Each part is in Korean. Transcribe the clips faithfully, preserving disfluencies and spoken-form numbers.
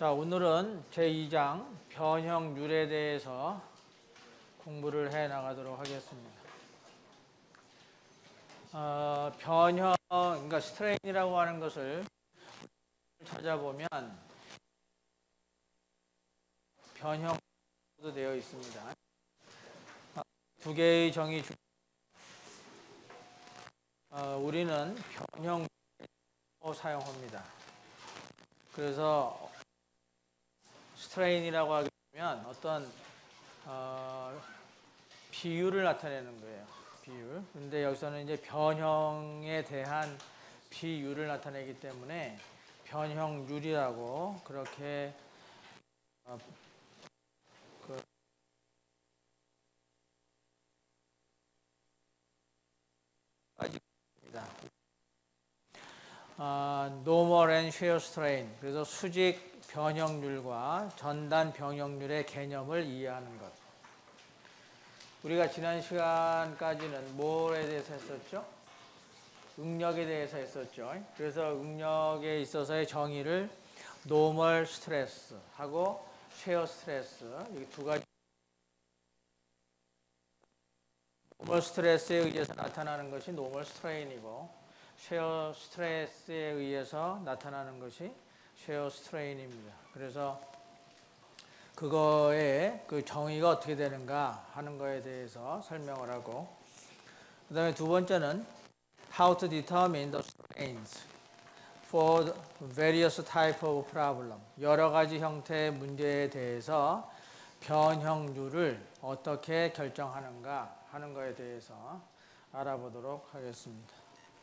자, 오늘은 제이 장 변형률에 대해서 공부를 해 나가도록 하겠습니다. 어, 변형, 그러니까 스트레인이라고 하는 것을 찾아보면 변형도 되어 있습니다. 두 개의 정의 중 어, 우리는 변형을 사용합니다. 그래서 스트레인이라고 하게 되면 어떤 어, 비율을 나타내는 거예요. 비율. 근데 여기서는 이제 변형에 대한 비율을 나타내기 때문에 변형률이라고 그렇게 어, 그 빠집니다. 어, normal and shear strain. 그래서 수직 변형률과 전단 변형률의 개념을 이해하는 것. 우리가 지난 시간까지는 뭐에 대해서 했었죠? 응력에 대해서 했었죠. 그래서 응력에 있어서의 정의를 normal stress 하고 shear stress 이 두 가지. normal stress에 의해서 나타나는 것이 normal strain이고 shear stress에 의해서 나타나는 것이 shear strain입니다. 그래서 그거의 그 정의가 어떻게 되는가 하는 거에 대해서 설명을 하고, 그 다음에 두 번째는 how to determine the strains for the various type of problem. 여러 가지 형태의 문제에 대해서 변형률을 어떻게 결정하는가 하는 거에 대해서 알아보도록 하겠습니다.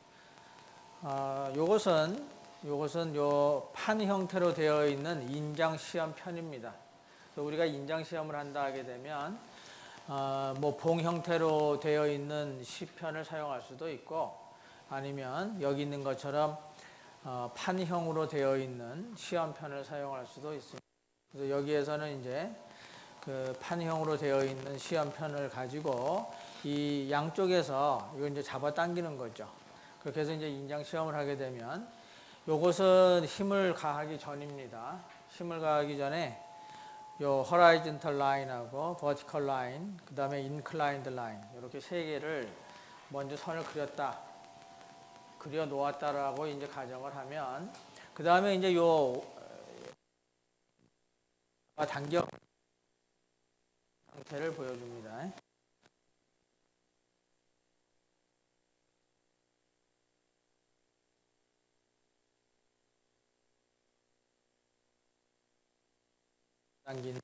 아, 요것은 요것은 요 판 형태로 되어 있는 인장 시험 편입니다. 우리가 인장 시험을 한다 하게 되면 어, 뭐 봉 형태로 되어 있는 시편을 사용할 수도 있고, 아니면 여기 있는 것처럼 어, 판형으로 되어 있는 시험편을 사용할 수도 있습니다. 그래서 여기에서는 이제 그 판형으로 되어 있는 시험편을 가지고 이 양쪽에서 이거 이제 잡아 당기는 거죠. 그렇게 해서 이제 인장 시험을 하게 되면 요것은 힘을 가하기 전입니다. 힘을 가하기 전에 요 horizontal line하고 vertical line, 그 다음에 inclined line 이렇게 세 개를 먼저 선을 그렸다, 그려 놓았다라고 이제 가정을 하면, 그 다음에 이제 요 당겨 상태를 보여줍니다. 당긴.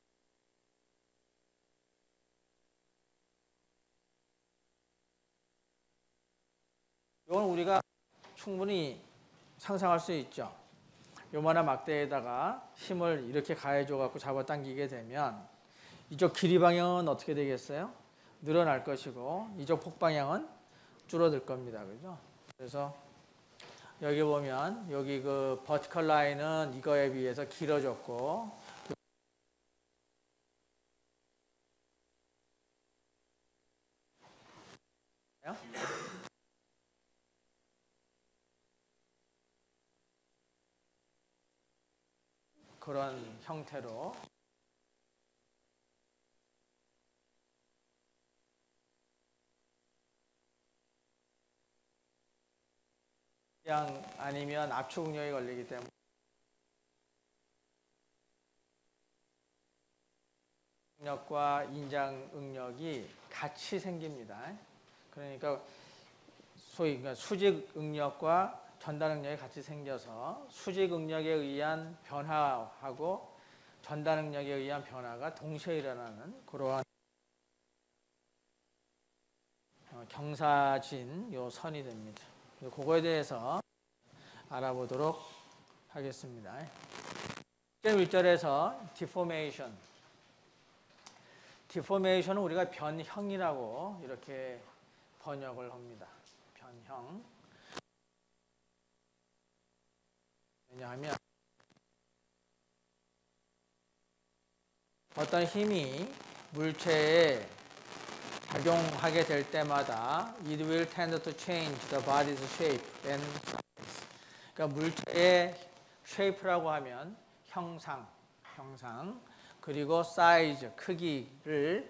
이건 우리가 충분히 상상할 수 있죠. 요만한 막대에다가 힘을 이렇게 가해줘 갖고 잡아당기게 되면 이쪽 길이 방향은 어떻게 되겠어요? 늘어날 것이고 이쪽 폭 방향은 줄어들 겁니다. 그죠? 그래서 여기 보면 여기 그 버티컬 라인은 이거에 비해서 길어졌고, 그런 형태로 그냥 아니면 압축 응력이 걸리기 때문에 응력과 인장 응력이 같이 생깁니다. 그러니까 소위 그러니까 수직 응력과 전단 응력이 같이 생겨서 수직 응력에 의한 변화하고 전단 응력에 의한 변화가 동시에 일어나는 그러한 경사진 요 선이 됩니다. 그거에 대해서 알아보도록 하겠습니다. 일 절에서 deformation. deformation은 우리가 변형이라고 이렇게 번역을 합니다. 변형. 왜냐하면 어떤 힘이 물체에 작용하게 될 때마다 it will tend to change the body's shape and size. 그러니까 물체의 shape라고 하면 형상, 형상, 그리고 사이즈, 크기를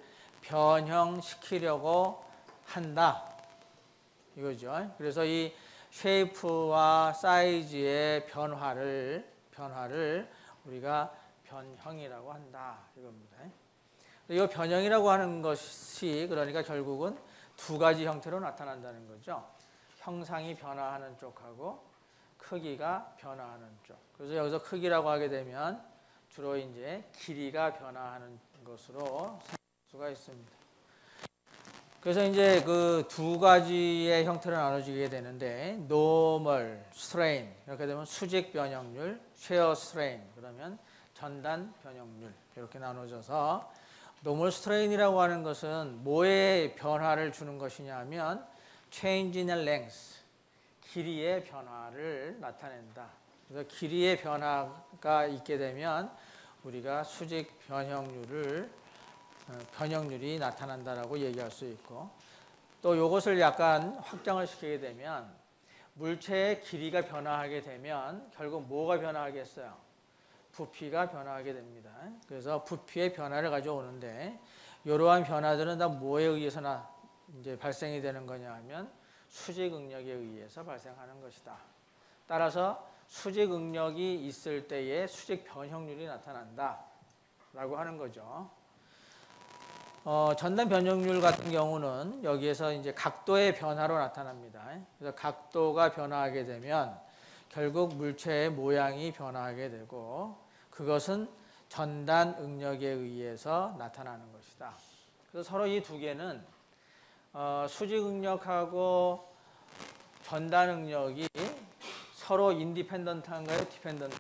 변형시키려고 한다. 이거죠. 그래서 이 쉐이프와 사이즈의 변화를, 변화를 우리가 변형이라고 한다. 이겁니다. 이 변형이라고 하는 것이 그러니까 결국은 두 가지 형태로 나타난다는 거죠. 형상이 변화하는 쪽하고 크기가 변화하는 쪽. 그래서 여기서 크기라고 하게 되면 주로 이제 길이가 변화하는 것으로 생각할 수가 있습니다. 그래서 이제 그 두 가지의 형태로 나눠지게 되는데 normal strain 이렇게 되면 수직 변형률, shear strain 그러면 전단 변형률 이렇게 나눠져서 normal strain이라고 하는 것은 뭐에 변화를 주는 것이냐면 change in length 길이의 변화를 나타낸다. 그래서 길이의 변화가 있게 되면 우리가 수직 변형률을 변형률이 나타난다라고 얘기할 수 있고 또 이것을 약간 확장을 시키게 되면 물체의 길이가 변화하게 되면 결국 뭐가 변화하겠어요? 부피가 변화하게 됩니다. 그래서 부피의 변화를 가져오는데 이러한 변화들은 다 뭐에 의해서 나 이제 발생이 되는 거냐 하면 수직 응력에 의해서 발생하는 것이다. 따라서 수직 응력이 있을 때에 수직 변형률이 나타난다 라고 하는 거죠. 어, 전단 변형률 같은 경우는 여기에서 이제 각도의 변화로 나타납니다. 그래서 각도가 변화하게 되면 결국 물체의 모양이 변화하게 되고 그것은 전단 응력에 의해서 나타나는 것이다. 그래서 서로 이 두 개는 어, 수직 응력하고 전단 응력이 서로 인디펜던트한가요? 디펜던트?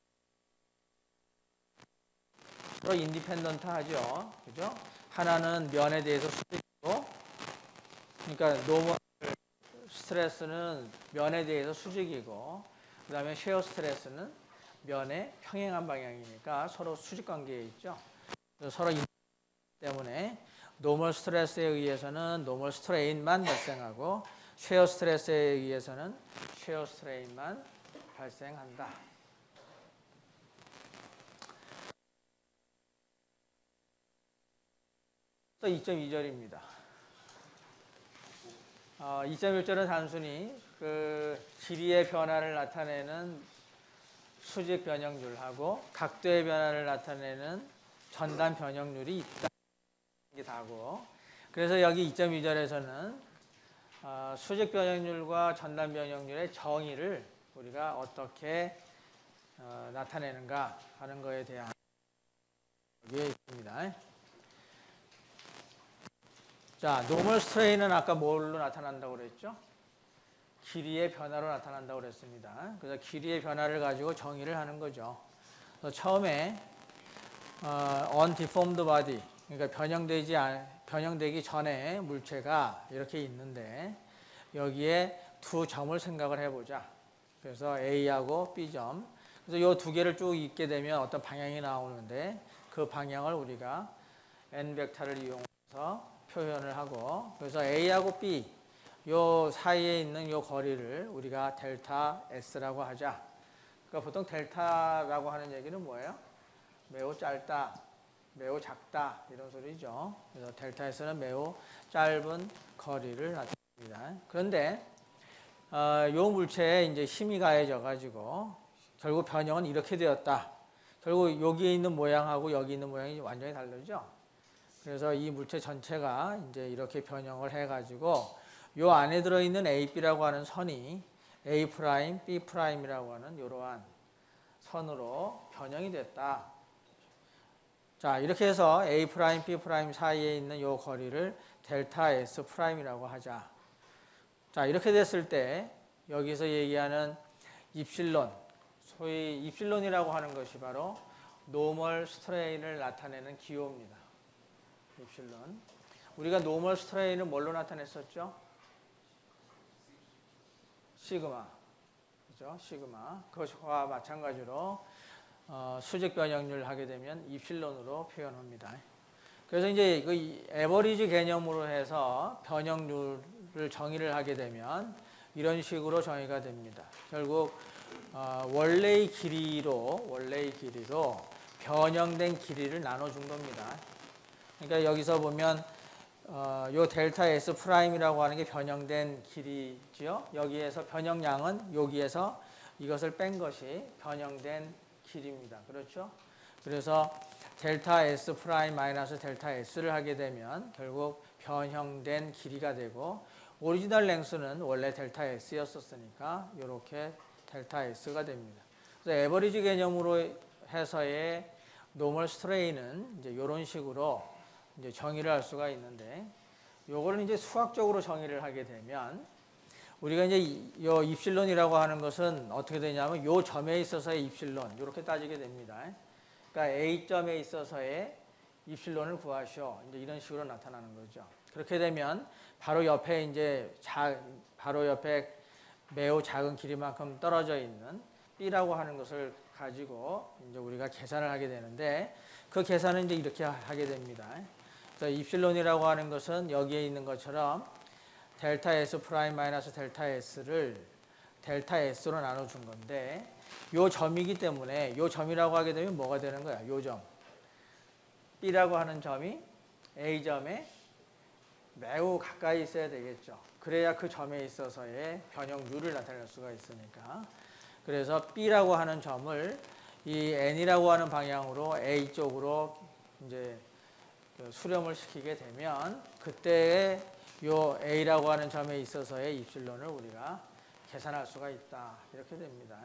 서로 인디펜던트하죠. 그죠? 하나는 면에 대해서 수직이고, 그러니까 노멀 스트레스는 면에 대해서 수직이고, 그 다음에 쉐어 스트레스는 면에 평행한 방향이니까 서로 수직 관계에 있죠. 서로 인디펜던트 때문에 노멀 스트레스에 의해서는 노멀 스트레인만 발생하고, 쉐어 스트레스에 의해서는 쉐어 스트레인만 발생한다. 또 이 점 이 절입니다. 어, 이 점 일 절은 단순히 그 길이의 변화를 나타내는 수직 변형률하고 각도의 변화를 나타내는 전단 변형률이 있다. 이게 다고. 그래서 여기 이 점 이 절에서는 어, 수직 변형률과 전단 변형률의 정의를 우리가 어떻게 어, 나타내는가 하는 것에 대한 여기에 있습니다. 자, 노멀 스트레인은 아까 뭘로 나타난다고 그랬죠? 길이의 변화로 나타난다고 그랬습니다. 그래서 길이의 변화를 가지고 정의를 하는 거죠. 그래서 처음에 어, undeformed body, 그러니까 변형되지 변형되기 전에 물체가 이렇게 있는데 여기에 두 점을 생각을 해보자. 그래서 A하고 B점. 그래서 이 두 개를 쭉 읽게 되면 어떤 방향이 나오는데 그 방향을 우리가 N 벡터를 이용해서 표현을 하고 그래서 A하고 B 요 사이에 있는 요 거리를 우리가 델타 S라고 하자. 그러니까 보통 델타라고 하는 얘기는 뭐예요? 매우 짧다, 매우 작다 이런 소리죠. 그래서 델타 S는 매우 짧은 거리를 나타냅니다. 그런데 어, 요 물체에 이제 힘이 가해져 가지고 결국 변형은 이렇게 되었다. 결국 여기에 있는 모양하고 여기 있는 모양이 완전히 다르죠. 그래서 이 물체 전체가 이제 이렇게 변형을 해가지고 요 안에 들어있는 에이 비라고 하는 선이 A', B'이라고 하는 이러한 선으로 변형이 됐다. 자, 이렇게 해서 A', B' 사이에 있는 요 거리를 델타 S'이라고 하자. 자, 이렇게 됐을 때 여기서 얘기하는 입실론, 소위 입실론이라고 하는 것이 바로 노멀 스트레인을 나타내는 기호입니다. 입실론. 우리가 노멀 스트레인을 뭘로 나타냈었죠? 시그마. 그죠? 시그마. 그것과 마찬가지로 어, 수직 변형률 하게 되면 입실론으로 표현합니다. 그래서 이제 그 에버리지 개념으로 해서 변형률을 정의를 하게 되면 이런 식으로 정의가 됩니다. 결국 어, 원래의 길이로 원래의 길이로 변형된 길이를 나눠준 겁니다. 그러니까 여기서 보면 어, 요 델타 S 프라임이라고 하는 게 변형된 길이죠. 여기에서 변형량은 여기에서 이것을 뺀 것이 변형된 길이입니다. 그렇죠? 그래서 델타 S 프라임 마이너스 델타 S를 하게 되면 결국 변형된 길이가 되고 오리지널 랭스는 원래 델타 S였었으니까 이렇게 델타 S가 됩니다. 그래서 에버리지 개념으로 해서의 노멀 스트레인은 이제 이런 식으로 이제 정의를 할 수가 있는데 요거를 이제 수학적으로 정의를 하게 되면 우리가 이제 요 입실론이라고 하는 것은 어떻게 되냐면 요 점에 있어서의 입실론 이렇게 따지게 됩니다. 그러니까 A점에 있어서의 입실론을 구하시오. 이제 이런 식으로 나타나는 거죠. 그렇게 되면 바로 옆에 이제 자, 바로 옆에 매우 작은 길이만큼 떨어져 있는 B라고 하는 것을 가지고 이제 우리가 계산을 하게 되는데 그 계산은 이제 이렇게 하게 됩니다. 그래서 입실론이라고 하는 것은 여기에 있는 것처럼 델타 S 프라임 마이너스 델타 S를 델타 S로 나눠준 건데 요 점이기 때문에 요 점이라고 하게 되면 뭐가 되는 거야? 요 점. B라고 하는 점이 A점에 매우 가까이 있어야 되겠죠. 그래야 그 점에 있어서의 변형률을 나타낼 수가 있으니까. 그래서 B라고 하는 점을 이 N이라고 하는 방향으로 A 쪽으로 이제 수렴을 시키게 되면 그때의 요 A라고 하는 점에 있어서의 입실론을 우리가 계산할 수가 있다. 이렇게 됩니다.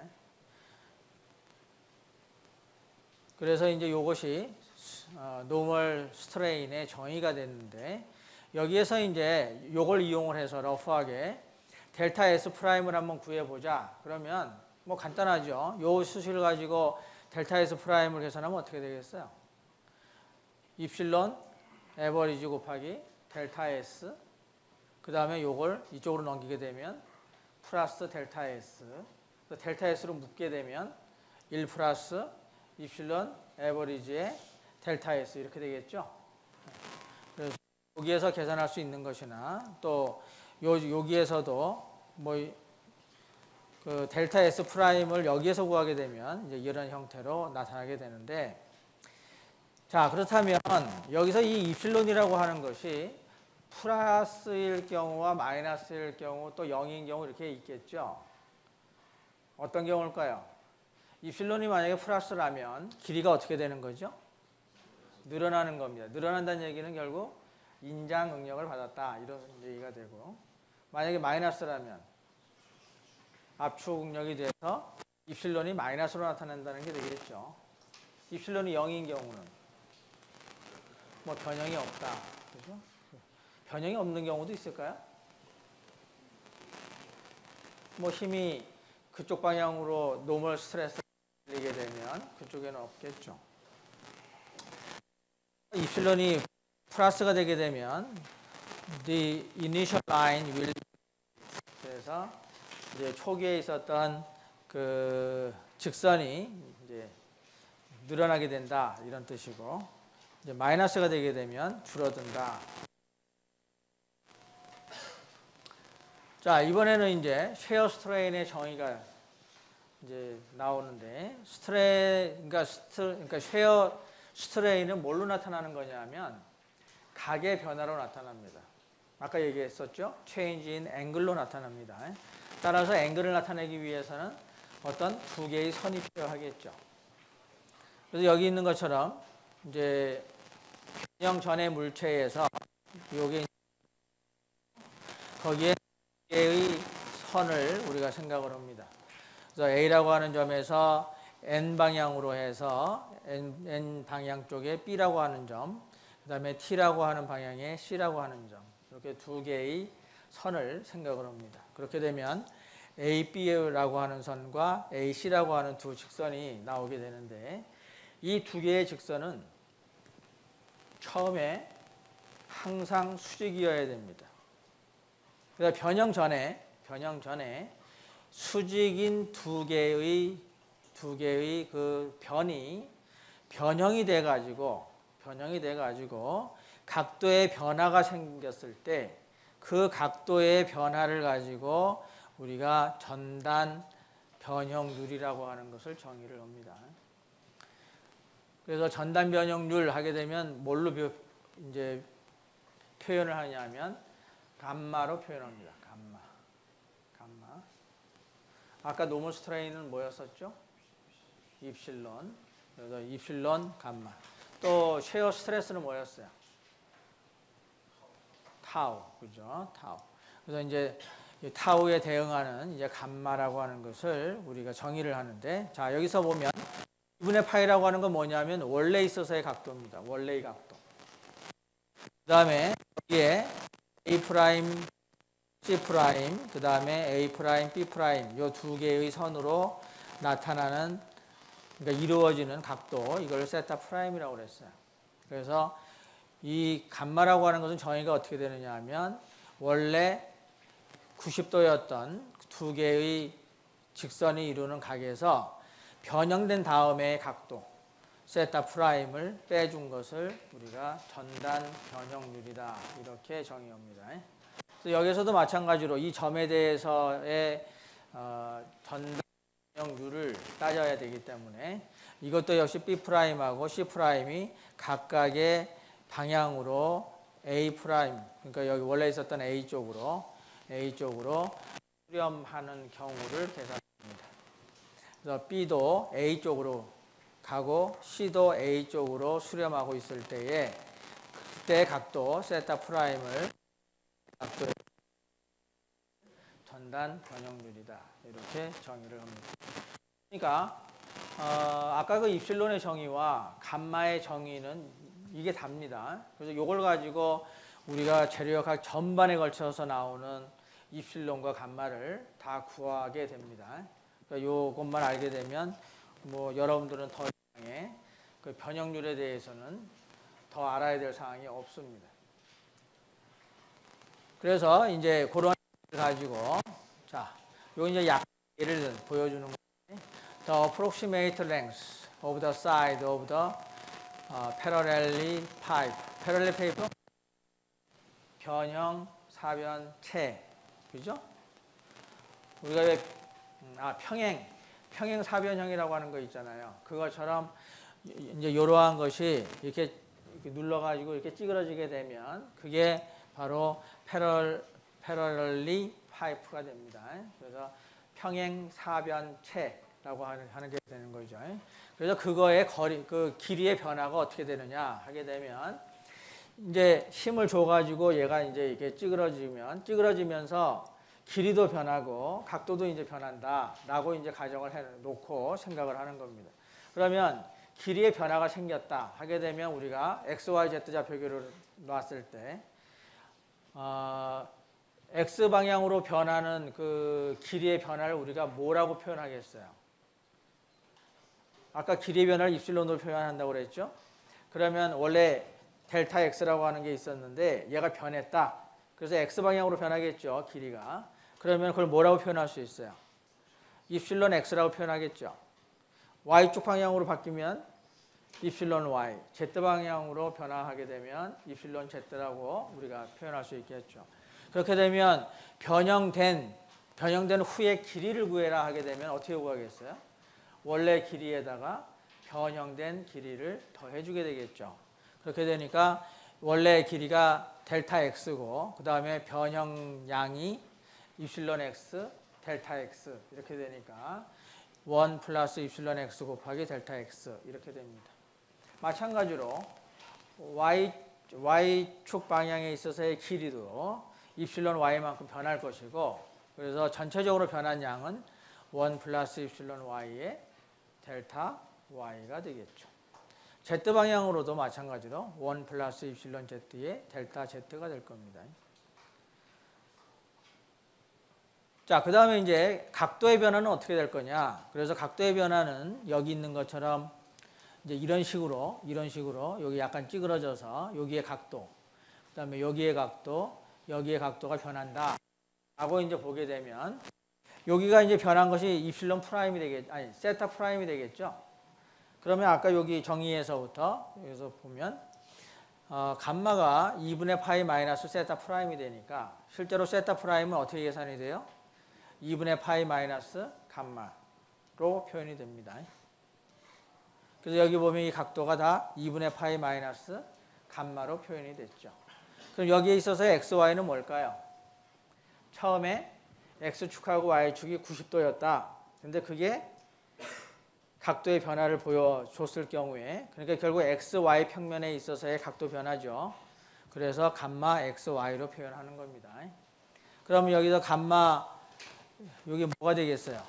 그래서 이제 요것이 노멀 스트레인의 정의가 됐는데 여기에서 이제 요걸 이용을 해서 러프하게 델타 S 프라임을 한번 구해보자. 그러면 뭐 간단하죠. 요 수식을 가지고 델타 S 프라임을 계산하면 어떻게 되겠어요? 입실론 에버리지 곱하기 델타 S 그 다음에 요걸 이쪽으로 넘기게 되면 플러스 델타 S 델타 S로 묶게 되면 일 플러스 입실론 에버리지의 델타 S 이렇게 되겠죠. 그래서 여기에서 계산할 수 있는 것이나 또 요, 여기에서도 뭐 그 델타 S 프라임을 여기에서 구하게 되면 이제 이런 형태로 나타나게 되는데 자 그렇다면 여기서 이 입실론이라고 하는 것이 플러스일 경우와 마이너스일 경우 또 영인 경우 이렇게 있겠죠. 어떤 경우일까요? 입실론이 만약에 플러스라면 길이가 어떻게 되는 거죠? 늘어나는 겁니다. 늘어난다는 얘기는 결국 인장 응력을 받았다 이런 얘기가 되고 만약에 마이너스라면 압축 응력이 돼서 입실론이 마이너스로 나타난다는 게 되겠죠. 입실론이 영인 경우는 뭐 변형이 없다. 그죠? 변형이 없는 경우도 있을까요? 뭐 힘이 그쪽 방향으로 노멀 스트레스를 들리게 되면 그쪽에는 없겠죠. 입실론이 플러스가 되게 되면 the initial line will 그래서 이제 초기에 있었던 그 직선이 이제 늘어나게 된다 이런 뜻이고 이제 마이너스가 되게 되면 줄어든다. 자 이번에는 이제 쉐어 스트레인의 정의가 이제 나오는데 스트레 그러니까 스트 그러니까 쉐어 스트레인은 뭘로 나타나는 거냐면 각의 변화로 나타납니다. 아까 얘기했었죠? change in angle로 나타납니다. 따라서 앵글을 나타내기 위해서는 어떤 두 개의 선이 필요하겠죠. 그래서 여기 있는 것처럼 이제 변형 전의 물체에서 요게 거기에 두 개의 선을 우리가 생각을 합니다. 그래서 A라고 하는 점에서 N 방향으로 해서 N, N 방향 쪽에 B라고 하는 점, 그 다음에 T라고 하는 방향에 C라고 하는 점, 이렇게 두 개의 선을 생각을 합니다. 그렇게 되면 A, B라고 하는 선과 A, C라고 하는 두 직선이 나오게 되는데 이 두 개의 직선은 처음에 항상 수직이어야 됩니다. 그래서 변형 전에 변형 전에 수직인 두 개의 두 개의 그 변이 변형이 돼 가지고 변형이 돼 가지고 각도의 변화가 생겼을 때 그 각도의 변화를 가지고 우리가 전단 변형률이라고 하는 것을 정의를 합니다. 그래서 전단 변형률 하게 되면 뭘로 표, 이제 표현을 하냐면 감마로 표현합니다. 감마. 감마. 아까 노멀 스트레인은 뭐였었죠? 입실론. 그래서 입실론 감마. 또 쉐어 스트레스는 뭐였어요? 타우. 그죠? 타우. 그래서 이제 이 타우에 대응하는 이제 감마라고 하는 것을 우리가 정의를 하는데, 자, 여기서 보면 이분의 파이라고 하는 건 뭐냐면 원래 있어서의 각도입니다. 원래의 각도. 그 다음에 여기에 A 프라임, C 프라임, 그 다음에 A 프라임, B 프라임 이 두 개의 선으로 나타나는, 그러니까 이루어지는 각도, 이걸 세타 프라임이라고 그랬어요. 그래서 이 감마라고 하는 것은 정의가 어떻게 되느냐 하면 원래 구십 도였던 두 개의 직선이 이루는 각에서 변형된 다음에 각도 세타 프라임을 빼준 것을 우리가 전단 변형률이다 이렇게 정의합니다. 그래서 여기서도 마찬가지로 이 점에 대해서의 어, 전단 변형률을 따져야 되기 때문에 이것도 역시 B 프라임하고 C 프라임이 각각의 방향으로 A 프라임, 그러니까 여기 원래 있었던 A 쪽으로 A 쪽으로 수렴하는 경우를 계산합니다. 그래서 B도 A 쪽으로 가고 C도 A 쪽으로 수렴하고 있을 때에 그때 각도 세타 프라임을 각도의 전단 변형률이다 이렇게 정의를 합니다. 그러니까 어, 아까 그 입실론의 정의와 감마의 정의는 이게 답니다. 그래서 이걸 가지고 우리가 재료역학 전반에 걸쳐서 나오는 입실론과 감마를 다 구하게 됩니다. 그러니까 요것만 알게 되면 뭐 여러분들은 더 이상의 그 변형률에 대해서는 더 알아야 될 사항이 없습니다. 그래서 이제 그런 가지고 자, 요 이제 약 예를 보여주는 거예요. The approximate length of the side of the uh, parallel pipe. parallel pipe 변형 사변체. 그죠? 우리가 왜, 아, 평행, 평행 사변형이라고 하는 거 있잖아요. 그것처럼 이제 이러한 것이 이렇게, 이렇게 눌러가지고 이렇게 찌그러지게 되면 그게 바로 패럴, 패럴리 파이프가 됩니다. 그래서 평행 사변체라고 하는 게 되는 거죠. 그래서 그거의 거리, 그 길이의 변화가 어떻게 되느냐 하게 되면 이제 힘을 줘가지고 얘가 이제 이렇게 찌그러지면, 찌그러지면서 길이도 변하고 각도도 이제 변한다라고 이제 가정을 해 놓고 생각을 하는 겁니다. 그러면 길이의 변화가 생겼다 하게 되면 우리가 엑스, 와이, 제트 좌표계를 놨을 때, 어, X 방향으로 변하는 그 길이의 변화를 우리가 뭐라고 표현하겠어요? 아까 길이의 변화를 입실론으로 표현한다고 그랬죠? 그러면 원래 델타 X라고 하는 게 있었는데 얘가 변했다. 그래서 X 방향으로 변하겠죠, 길이가. 그러면 그걸 뭐라고 표현할 수 있어요? 입실론 X라고 표현하겠죠. Y축 방향으로 바뀌면 입실론 Y, Z 방향으로 변화하게 되면 입실론 Z라고 우리가 표현할 수 있겠죠. 그렇게 되면 변형된, 변형된 후에 길이를 구해라 하게 되면 어떻게 구하겠어요? 원래 길이에다가 변형된 길이를 더해주게 되겠죠. 그렇게 되니까 원래 길이가 델타 X고 그 다음에 변형량이 입실론 X, 델타 X 이렇게 되니까 일 플러스 입실론 X 곱하기 델타 X 이렇게 됩니다. 마찬가지로 Y, Y축 방향에 있어서의 길이도 입실론 Y만큼 변할 것이고 그래서 전체적으로 변한 양은 일 플러스 입실론 Y의 델타 Y가 되겠죠. Z 방향으로도 마찬가지로 일 플러스 입실론 Z의 델타 Z가 될 겁니다. 자, 그 다음에 이제 각도의 변화는 어떻게 될 거냐. 그래서 각도의 변화는 여기 있는 것처럼 이제 이런 식으로, 이런 식으로 여기 약간 찌그러져서 여기의 각도, 그 다음에 여기의 각도, 여기의 각도가 변한다. 라고 이제 보게 되면 여기가 이제 변한 것이 입실론 프라임이 되겠, 아니, 세타 프라임이 되겠죠. 그러면 아까 여기 정의에서부터 여기서 보면 어, 감마가 이분의 파이 마이너스 세타 프라임이 되니까 실제로 세타 프라임은 어떻게 계산이 돼요? 이분의 파이 마이너스 감마로 표현이 됩니다. 그래서 여기 보면 이 각도가 다 이분의 파이 마이너스 감마로 표현이 됐죠. 그럼 여기에 있어서 엑스 와이는 뭘까요? 처음에 x축하고 y축이 구십 도였다. 근데 그게 각도의 변화를 보여줬을 경우에, 그러니까 결국 엑스 와이 평면에 있어서의 각도 변화죠. 그래서 감마 엑스 와이로 표현하는 겁니다. 그러면 여기서 감마, 여기 뭐가 되겠어요?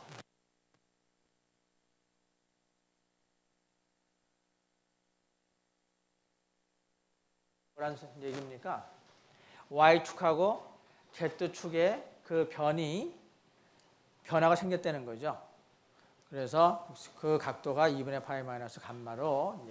뭐란 얘기입니까? y축하고 z축의 그 변이, 변화가 생겼다는 거죠. 그래서 그 각도가 이분의 파이 마이너스 감마로,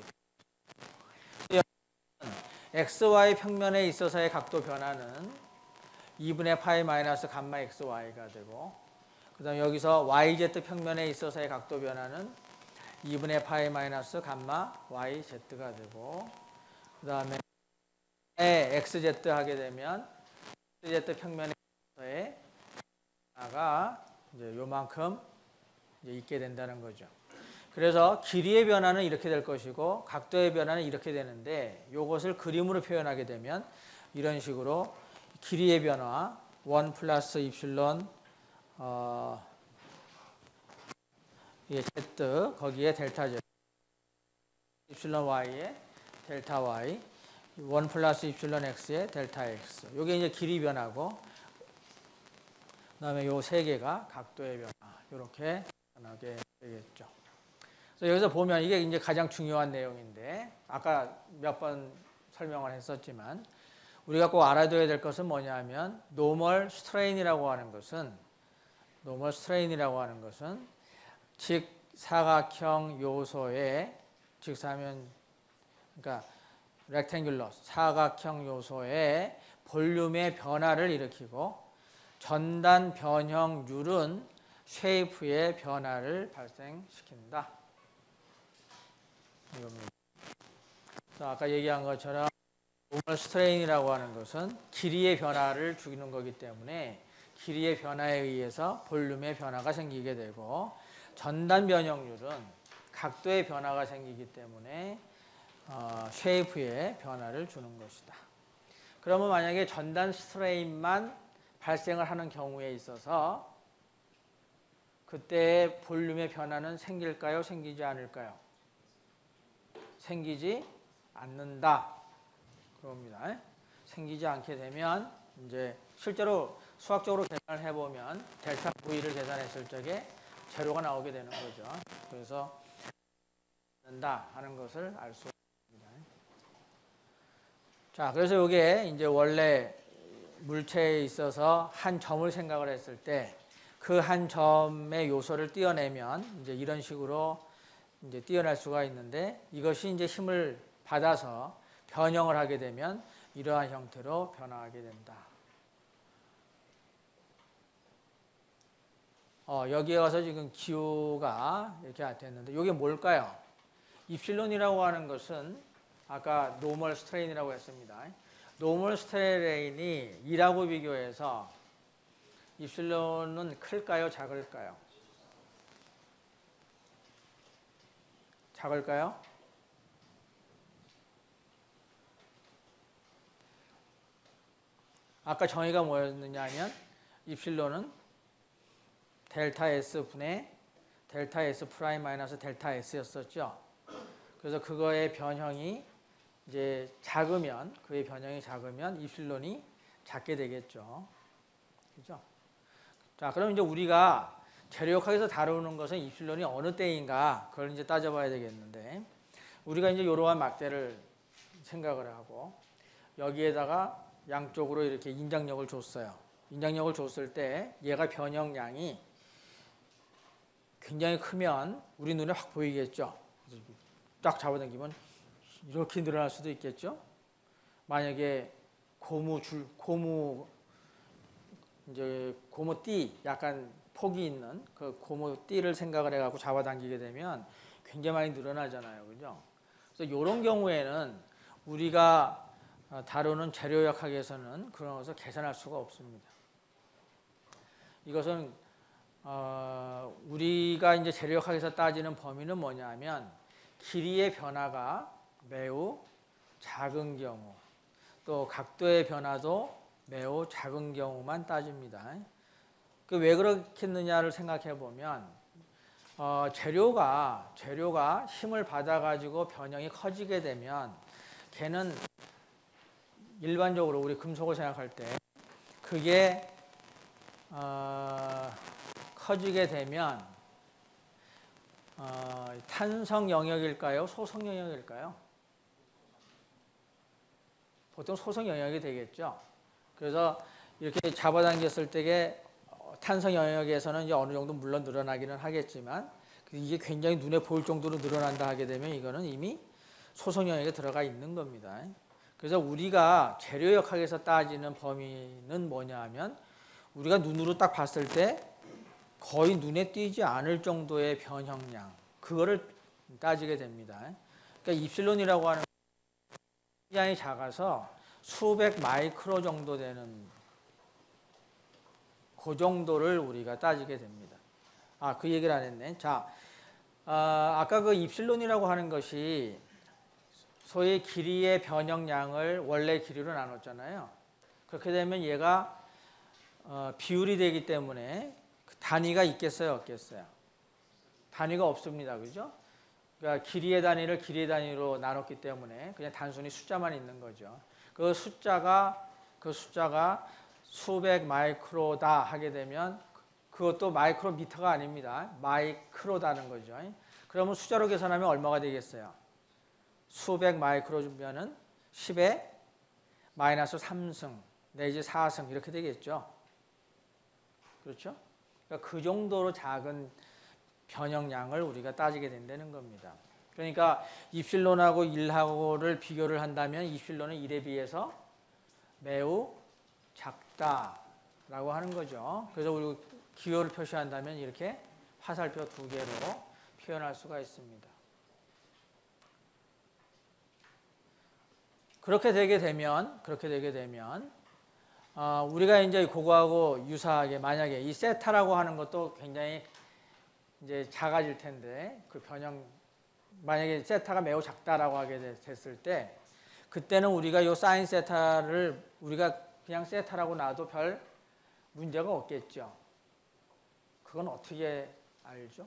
엑스 와이 평면에 있어서의 각도 변화는 이분의 파이 마이너스 감마 엑스 와이가 되고, 그 다음에 여기서 와이 제트 평면에 있어서의 각도 변화는 이분의 파이 마이너스 감마 와이 제트가 되고, 그 다음에 엑스 제트 하게 되면 엑스 제트 평면에 있어서의 변화가 이제 요만큼 이제 있게 된다는 거죠. 그래서 길이의 변화는 이렇게 될 것이고 각도의 변화는 이렇게 되는데, 이것을 그림으로 표현하게 되면 이런 식으로 길이의 변화 일 플러스 입실론 어, 이게 z 거기에 델타 z 입실론 y에 델타 y 일 플러스 입실론 x에 델타 x, 이게 이제 길이 변화고, 그다음에 요 세 개가 각도의 변화, 이렇게 변하게 되겠죠. 그래서 여기서 보면 이게 이제 가장 중요한 내용인데, 아까 몇 번 설명을 했었지만 우리가 꼭 알아둬야 될 것은 뭐냐면, 노멀 스트레인이라고 하는 것은 노멀 스트레인이라고 하는 것은 즉 사각형 요소의, 즉 사면 그러니까 렉탱귤러 사각형 요소의 볼륨의 변화를 일으키고 전단 변형률은 쉐이프의 변화를 발생시킨다. 이겁니다. 아까 얘기한 것처럼 노멀 스트레인이라고 하는 것은 길이의 변화를 주는 거기 때문에 길이의 변화에 의해서 볼륨의 변화가 생기게 되고, 전단 변형률은 각도의 변화가 생기기 때문에 어, 쉐이프의 변화를 주는 것이다. 그러면 만약에 전단 스트레인만 발생을 하는 경우에 있어서 그때 볼륨의 변화는 생길까요? 생기지 않을까요? 생기지 않는다. 그럽니다. 생기지 않게 되면 이제 실제로 수학적으로 계산을 해보면 델타 V를 계산했을 적에 제로가 나오게 되는 거죠. 그래서 된다 하는 것을 알 수 있습니다. 자, 그래서 이게 이제 원래 물체에 있어서 한 점을 생각을 했을 때 그 한 점의 요소를 띄어내면 이제 이런 식으로 이제 띄어낼 수가 있는데, 이것이 이제 힘을 받아서 변형을 하게 되면 이러한 형태로 변화하게 된다. 어, 여기에 와서 지금 기호가 이렇게 됐는데, 이게 뭘까요? 입실론이라고 하는 것은 아까 노멀 스트레인이라고 했습니다. 노멀 스트레인이 이하고 비교해서 입실론은 클까요? 작을까요? 작을까요? 아까 정의가 뭐였느냐 하면 입실론은 델타 S 분의 델타 S 프라임 마이너스 델타 S였었죠. 그래서 그거의 변형이 이제 작으면, 그의 변형이 작으면 입실론이 작게 되겠죠. 그죠? 자, 그럼 이제 우리가 재료역학에서 다루는 것은 입실론이 어느 때인가, 그걸 이제 따져봐야 되겠는데, 우리가 이제 이러한 막대를 생각을 하고 여기에다가 양쪽으로 이렇게 인장력을 줬어요. 인장력을 줬을 때 얘가 변형량이 굉장히 크면 우리 눈에 확 보이겠죠. 딱 잡아당기면 이렇게 늘어날 수도 있겠죠. 만약에 고무 줄, 고무 이제 고무띠, 약간 폭이 있는 그 고무띠를 생각을 해갖고 잡아당기게 되면 굉장히 많이 늘어나잖아요, 그죠? 그래서 이런 경우에는 우리가 다루는 재료역학에서는 그런 것을 계산할 수가 없습니다. 이것은 어, 우리가 이제 재료역학에서 따지는 범위는 뭐냐면 길이의 변화가 매우 작은 경우, 또 각도의 변화도 매우 작은 경우만 따집니다. 그 왜 그렇겠느냐를 생각해 보면 어, 재료가 재료가 힘을 받아 가지고 변형이 커지게 되면 걔는 일반적으로 우리 금속을 생각할 때 그게 어, 커지게 되면 어, 탄성 영역일까요? 소성 영역일까요? 보통 소성 영역이 되겠죠. 그래서 이렇게 잡아당겼을 때에 탄성 영역에서는 이제 어느 정도 물론 늘어나기는 하겠지만 이게 굉장히 눈에 보일 정도로 늘어난다 하게 되면 이거는 이미 소성 영역에 들어가 있는 겁니다. 그래서 우리가 재료역학에서 따지는 범위는 뭐냐 하면 우리가 눈으로 딱 봤을 때 거의 눈에 띄지 않을 정도의 변형량, 그거를 따지게 됩니다. 그러니까 입실론이라고 하는 굉장히 작아서 수백 마이크로 정도 되는 그 정도를 우리가 따지게 됩니다. 아, 그 얘기를 안 했네. 자, 아, 아까 그 입실론이라고 하는 것이 소위 길이의 변형량을 원래 길이로 나눴잖아요. 그렇게 되면 얘가 어, 비율이 되기 때문에 그 단위가 있겠어요, 없겠어요? 단위가 없습니다, 그죠? 그러니까 길이의 단위를 길이의 단위로 나눴기 때문에 그냥 단순히 숫자만 있는 거죠. 그 숫자가 그 숫자가 수백 마이크로다 하게 되면 그것도 마이크로미터가 아닙니다. 마이크로다는 거죠. 그러면 숫자로 계산하면 얼마가 되겠어요? 수백 마이크로면은 십에 마이너스 삼승 내지 사승 이렇게 되겠죠. 그렇죠? 그러니까 그 정도로 작은 변형량을 우리가 따지게 된다는 겁니다. 그러니까 입실론하고 일하고를 비교를 한다면 입실론은 일에 비해서 매우 작다라고 하는 거죠. 그래서 우리 기호를 표시한다면 이렇게 화살표 두 개로 표현할 수가 있습니다. 그렇게 되게 되면 그렇게 되게 되면 어, 우리가 이제 그거하고 유사하게 만약에 이 세타라고 하는 것도 굉장히 이제 작아질 텐데 그 변형 만약에 세타가 매우 작다라고 하게 됐을 때 그때는 우리가 요 사인 세타를 우리가 그냥 세타라고 놔도 별 문제가 없겠죠. 그건 어떻게 알죠?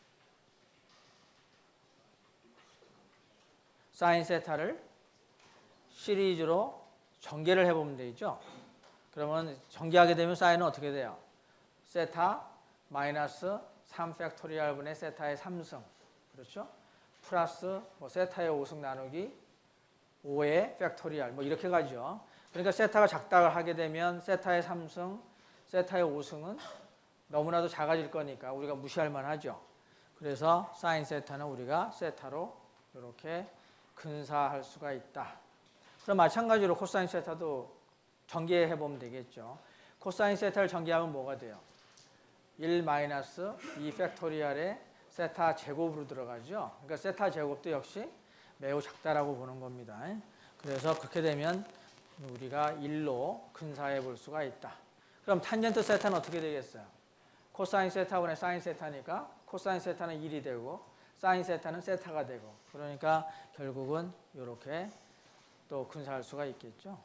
사인 세타를 시리즈로 전개를 해보면 되죠. 그러면 전개하게 되면 사인은 어떻게 돼요? 세타 마이너스 삼 팩토리얼 분의 세타의 삼승, 그렇죠? 플러스 뭐 세타의 오승 나누기 오의 팩토리얼 뭐 이렇게 가죠. 그러니까 세타가 작다고 하게 되면 세타의 삼승, 세타의 오승은 너무나도 작아질 거니까 우리가 무시할 만하죠. 그래서 사인 세타는 우리가 세타로 이렇게 근사할 수가 있다. 그럼 마찬가지로 코사인 세타도 전개해 보면 되겠죠. 코사인 세타를 전개하면 뭐가 돼요? 일 마이너스 이 팩토리얼의 세타 제곱으로 들어가죠. 그러니까 세타 제곱도 역시 매우 작다라고 보는 겁니다. 그래서 그렇게 되면 우리가 일로 근사해 볼 수가 있다. 그럼 탄젠트 세타는 어떻게 되겠어요? 코사인 세타분의 사인 세타니까 코사인 세타는 일이 되고 사인 세타는 세타가 되고 그러니까 결국은 이렇게 또 근사할 수가 있겠죠.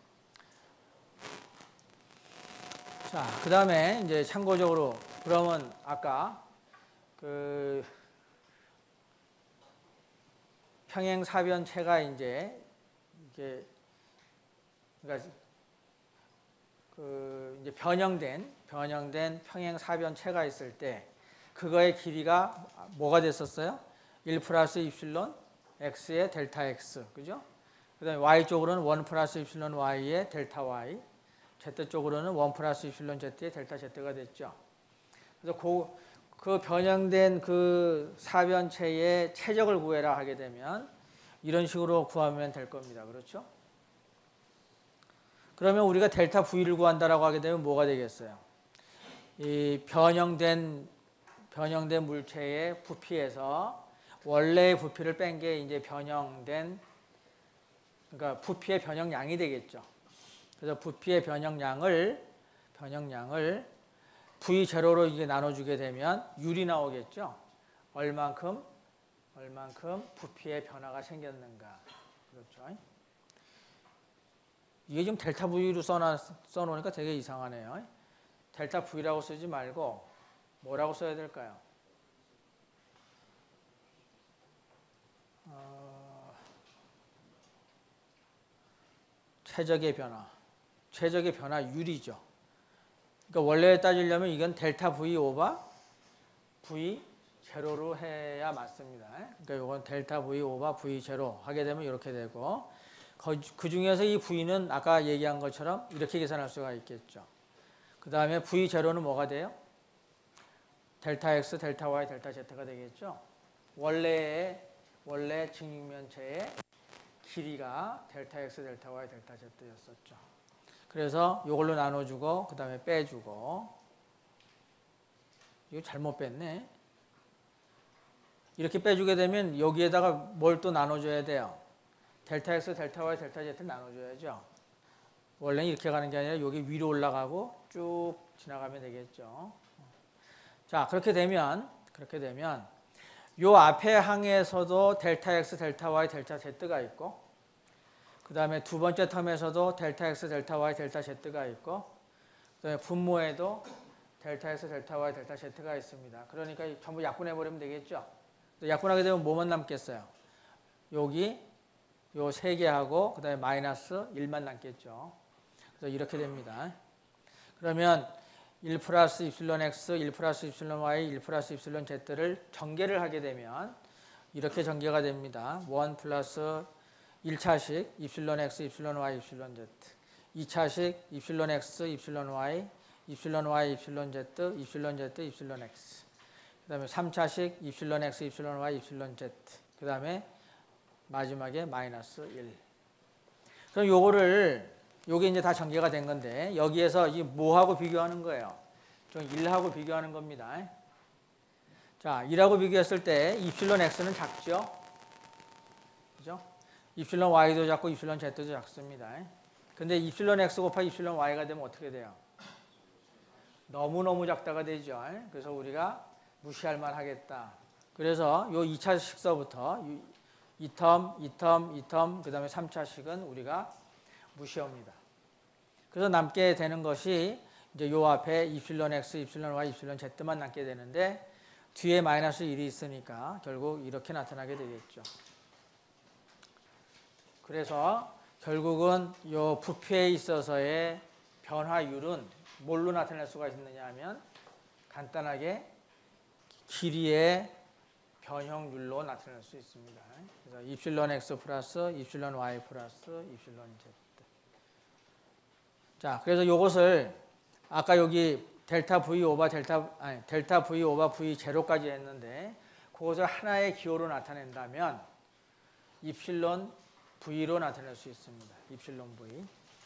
자, 그 다음에 이제 참고적으로 그러면 아까 그 평행사변체가 이제 이게 그러니까 그 이제 변형된 변형된 평행사변체가 있을 때 그거의 길이가 뭐가 됐었어요? 일 플러스 입실론 x의 델타 x, 그죠? 그다음에 y 쪽으로는 일 플러스 입실론 y의 델타 y, z 쪽으로는 일 플러스 입실론 z의 델타 z가 됐죠. 그래서 그, 그 변형된 그 사변체의 최적을 구해라 하게 되면 이런 식으로 구하면 될 겁니다. 그렇죠? 그러면 우리가 델타 v를 구한다라고 하게 되면 뭐가 되겠어요? 이 변형된 변형된 물체의 부피에서 원래의 부피를 뺀 게 이제 변형된 그러니까 부피의 변형량이 되겠죠. 그래서 부피의 변형량을 변형량을 브이 제로로 이게 나눠주게 되면 율이 나오겠죠. 얼만큼 얼만큼 부피의 변화가 생겼는가. 그렇죠? 이게 지금 델타 V로 써놔, 써놓으니까 되게 이상하네요. 델타 V라고 쓰지 말고 뭐라고 써야 될까요? 어, 최적의 변화. 최적의 변화율이죠. 그러니까 원래 따지려면 이건 델타 V 오버 V 제로로 해야 맞습니다. 그러니까 이건 델타 V 오버 V 제로 하게 되면 이렇게 되고, 그 중에서 이 V는 아까 얘기한 것처럼 이렇게 계산할 수가 있겠죠. 그 다음에 V 제로는 뭐가 돼요? 델타 X, 델타 Y, 델타 Z가 되겠죠. 원래의 원래 직육면체의 길이가 델타 X, 델타 Y, 델타 Z였었죠. 그래서 이걸로 나눠주고 그 다음에 빼주고, 이거 잘못 뺐네. 이렇게 빼주게 되면 여기에다가 뭘 또 나눠줘야 돼요? 델타 X, 델타 Y, 델타 Z를 나눠줘야죠. 원래는 이렇게 가는 게 아니라 여기 위로 올라가고 쭉 지나가면 되겠죠. 자, 그렇게 되면 그렇게 되면 요 앞에 항에서도 델타 X, 델타 Y, 델타 Z가 있고, 그 다음에 두 번째 텀에서도 델타 X, 델타 Y, 델타 Z가 있고, 그 다음에 분모에도 델타 X, 델타 Y, 델타 Z가 있습니다. 그러니까 전부 약분해버리면 되겠죠. 약분하게 되면 뭐만 남겠어요? 여기 요 세 개하고 그 다음에 마이너스 일만 남겠죠. 그래서 이렇게 됩니다. 그러면 일 플러스 입실론 X, 일 플러스 입실론 Y, 일 플러스 입실론 Z를 전개를 하게 되면 이렇게 전개가 됩니다. 일 플러스 일 차식 입실론 X, 입실론 Y, 입실론 Z, 이 차식 입실론 X, 입실론 Y, 입실론 Y, 입실론 Z, 입실론 Z, 입실론 X, 그 다음에 삼 차식 입실론 X, 입실론 Y, 입실론 Z, 그 다음에 마지막에 마이너스 일. 그럼 요거를, 요게 이제 다 전개가 된 건데, 여기에서 이 뭐하고 비교하는 거예요? 좀 일하고 비교하는 겁니다. 자, 일하고 비교했을 때 입실론 X는 작죠? 그죠? 입실론 Y도 작고 입실론 Z도 작습니다. 근데 입실론 X 곱하기 입실론 Y가 되면 어떻게 돼요? 너무너무 작다가 되죠. 그래서 우리가 무시할 만 하겠다. 그래서 요 이 차식서부터 이 텀, 이 텀, 이 텀, 그 다음에 삼 차식은 우리가 무시합니다. 그래서 남게 되는 것이 이제 요 앞에 입실론 X, 입실론 Y, 입실론 Z만 남게 되는데, 뒤에 마이너스 일이 있으니까 결국 이렇게 나타나게 되겠죠. 그래서 결국은 요 부피에 있어서의 변화율은 뭘로 나타낼 수가 있느냐 하면 간단하게 길이의 변형률로 나타낼 수 있습니다. 그래서 입실론 X 플러스 입실론 Y 플러스 입실론 Z. 자, 그래서 이것을 아까 여기 델타 V 오버 델타 아니 델타 V 오버 V 제로까지 했는데, 그것을 하나의 기호로 나타낸다면 입실론 V로 나타낼 수 있습니다. 입실론 V.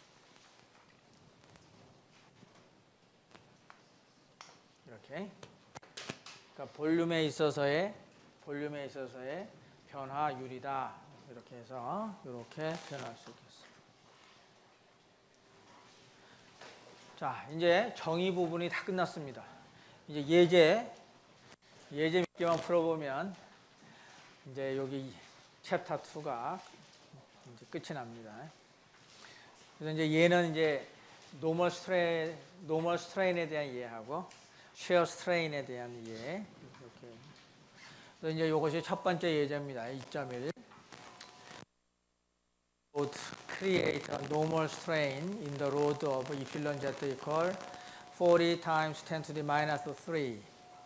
이렇게. 그러니까 볼륨에 있어서의 볼륨에 있어서의 변화율이다. 이렇게 해서 이렇게 표현할 수 있겠습니다. 자, 이제 정의 부분이 다 끝났습니다. 이제 예제 예제 몇 개만 풀어보면 이제 여기 챕터 이가 이제 끝이 납니다. 그래서 이제 얘는 이제 노멀 스트레인 노멀 스트레인에 대한 이해하고 shear strain에 대한 이해. 이렇게. 그래서 이제 이것이 첫 번째 예제입니다. 이 점 일. Would create a normal strain in the road of epsilon z equal forty times ten to the minus three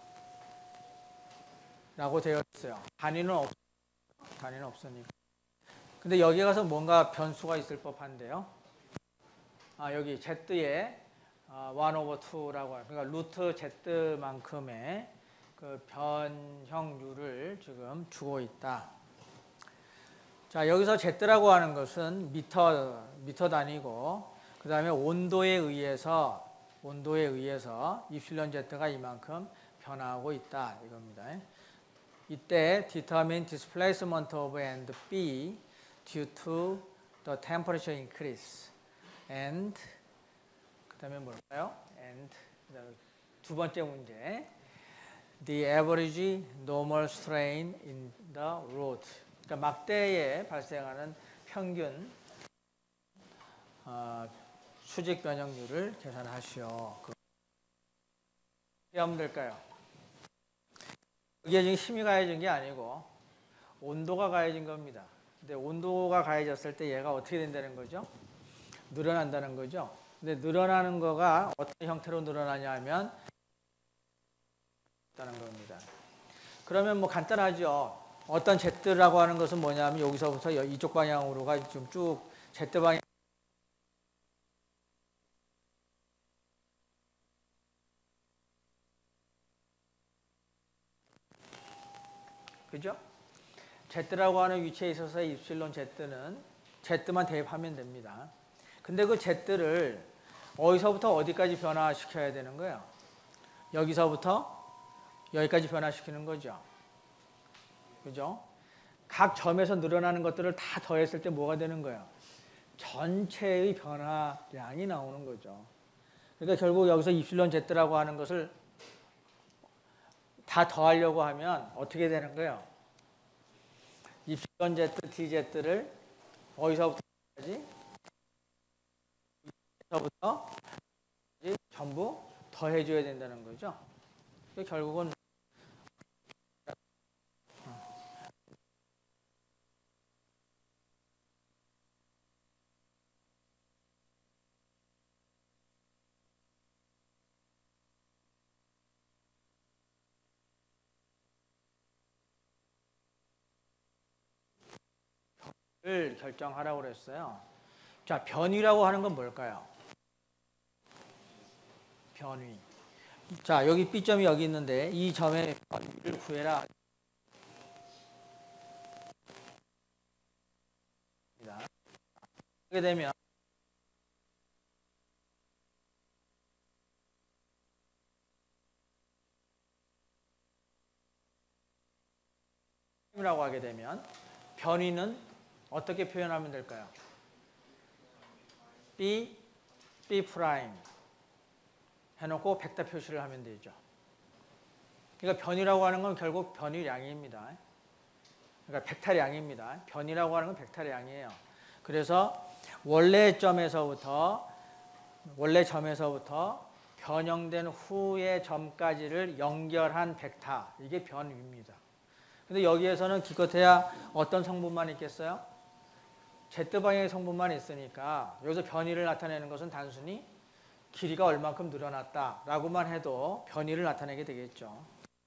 라고 되어 있어요. 단위는 없, 단위는 없으니까. 근데 여기 가서 뭔가 변수가 있을 법한데요. 아, 여기 Z에 일 오버 이라고 하는, 그러니까 루트 Z만큼의 그 변형률을 지금 주고 있다. 자, 여기서 Z라고 하는 것은 미터, 미터 단위고, 그 다음에 온도에 의해서, 온도에 의해서 입실론 Z가 이만큼 변화하고 있다. 이겁니다. 이때 determine displacement of end B due to the temperature increase and 그 다음에 뭘까요? and 두 번째 문제, the average normal strain in the road. 그러니까 막대에 발생하는 평균 어, 수직 변형률을 계산하시오. 어떻게 하면 될까요? 이게 지금 힘이 가해진 게 아니고 온도가 가해진 겁니다. 근데 온도가 가해졌을 때 얘가 어떻게 된다는 거죠? 늘어난다는 거죠. 근데 늘어나는 거가 어떤 형태로 늘어나냐 하면 다는 겁니다. 그러면 뭐 간단하죠. 어떤 Z라고 하는 것은 뭐냐면 여기서부터 이쪽 방향으로가 좀 쭉 Z 방향 그죠? Z라고 하는 위치에 있어서 입실론 Z는 Z만 대입하면 됩니다. 근데 그 Z를 어디서부터 어디까지 변화시켜야 되는 거예요? 여기서부터 여기까지 변화시키는 거죠. 그죠? 각 점에서 늘어나는 것들을 다 더했을 때 뭐가 되는 거예요? 전체의 변화량이 나오는 거죠. 그러니까 결국 여기서 입실론 Z라고 하는 것을 다 더하려고 하면 어떻게 되는 거예요? 입실론 Z, 디제트를 어디서부터까지? 여기서부터 전부 더해줘야 된다는 거죠. 결국은 을 결정하라고 그랬어요. 자, 변위라고 하는 건 뭘까요? 변위. 자, 여기 B점이 여기 있는데 이 점의 변위를 구해라. 하게 되면 라고 하게 되면 변위는 어떻게 표현하면 될까요? B, B 프라임 해놓고 벡터 표시를 하면 되죠. 그러니까 변위라고 하는 건 결국 변위량입니다. 그러니까 벡터량입니다. 변위라고 하는 건 벡터량이에요. 그래서 원래 점에서부터 원래 점에서부터 변형된 후의 점까지를 연결한 벡터, 이게 변위입니다. 근데 여기에서는 기껏해야 어떤 성분만 있겠어요? Z방향의 성분만 있으니까 여기서 변위를 나타내는 것은 단순히 길이가 얼만큼 늘어났다라고만 해도 변위를 나타내게 되겠죠.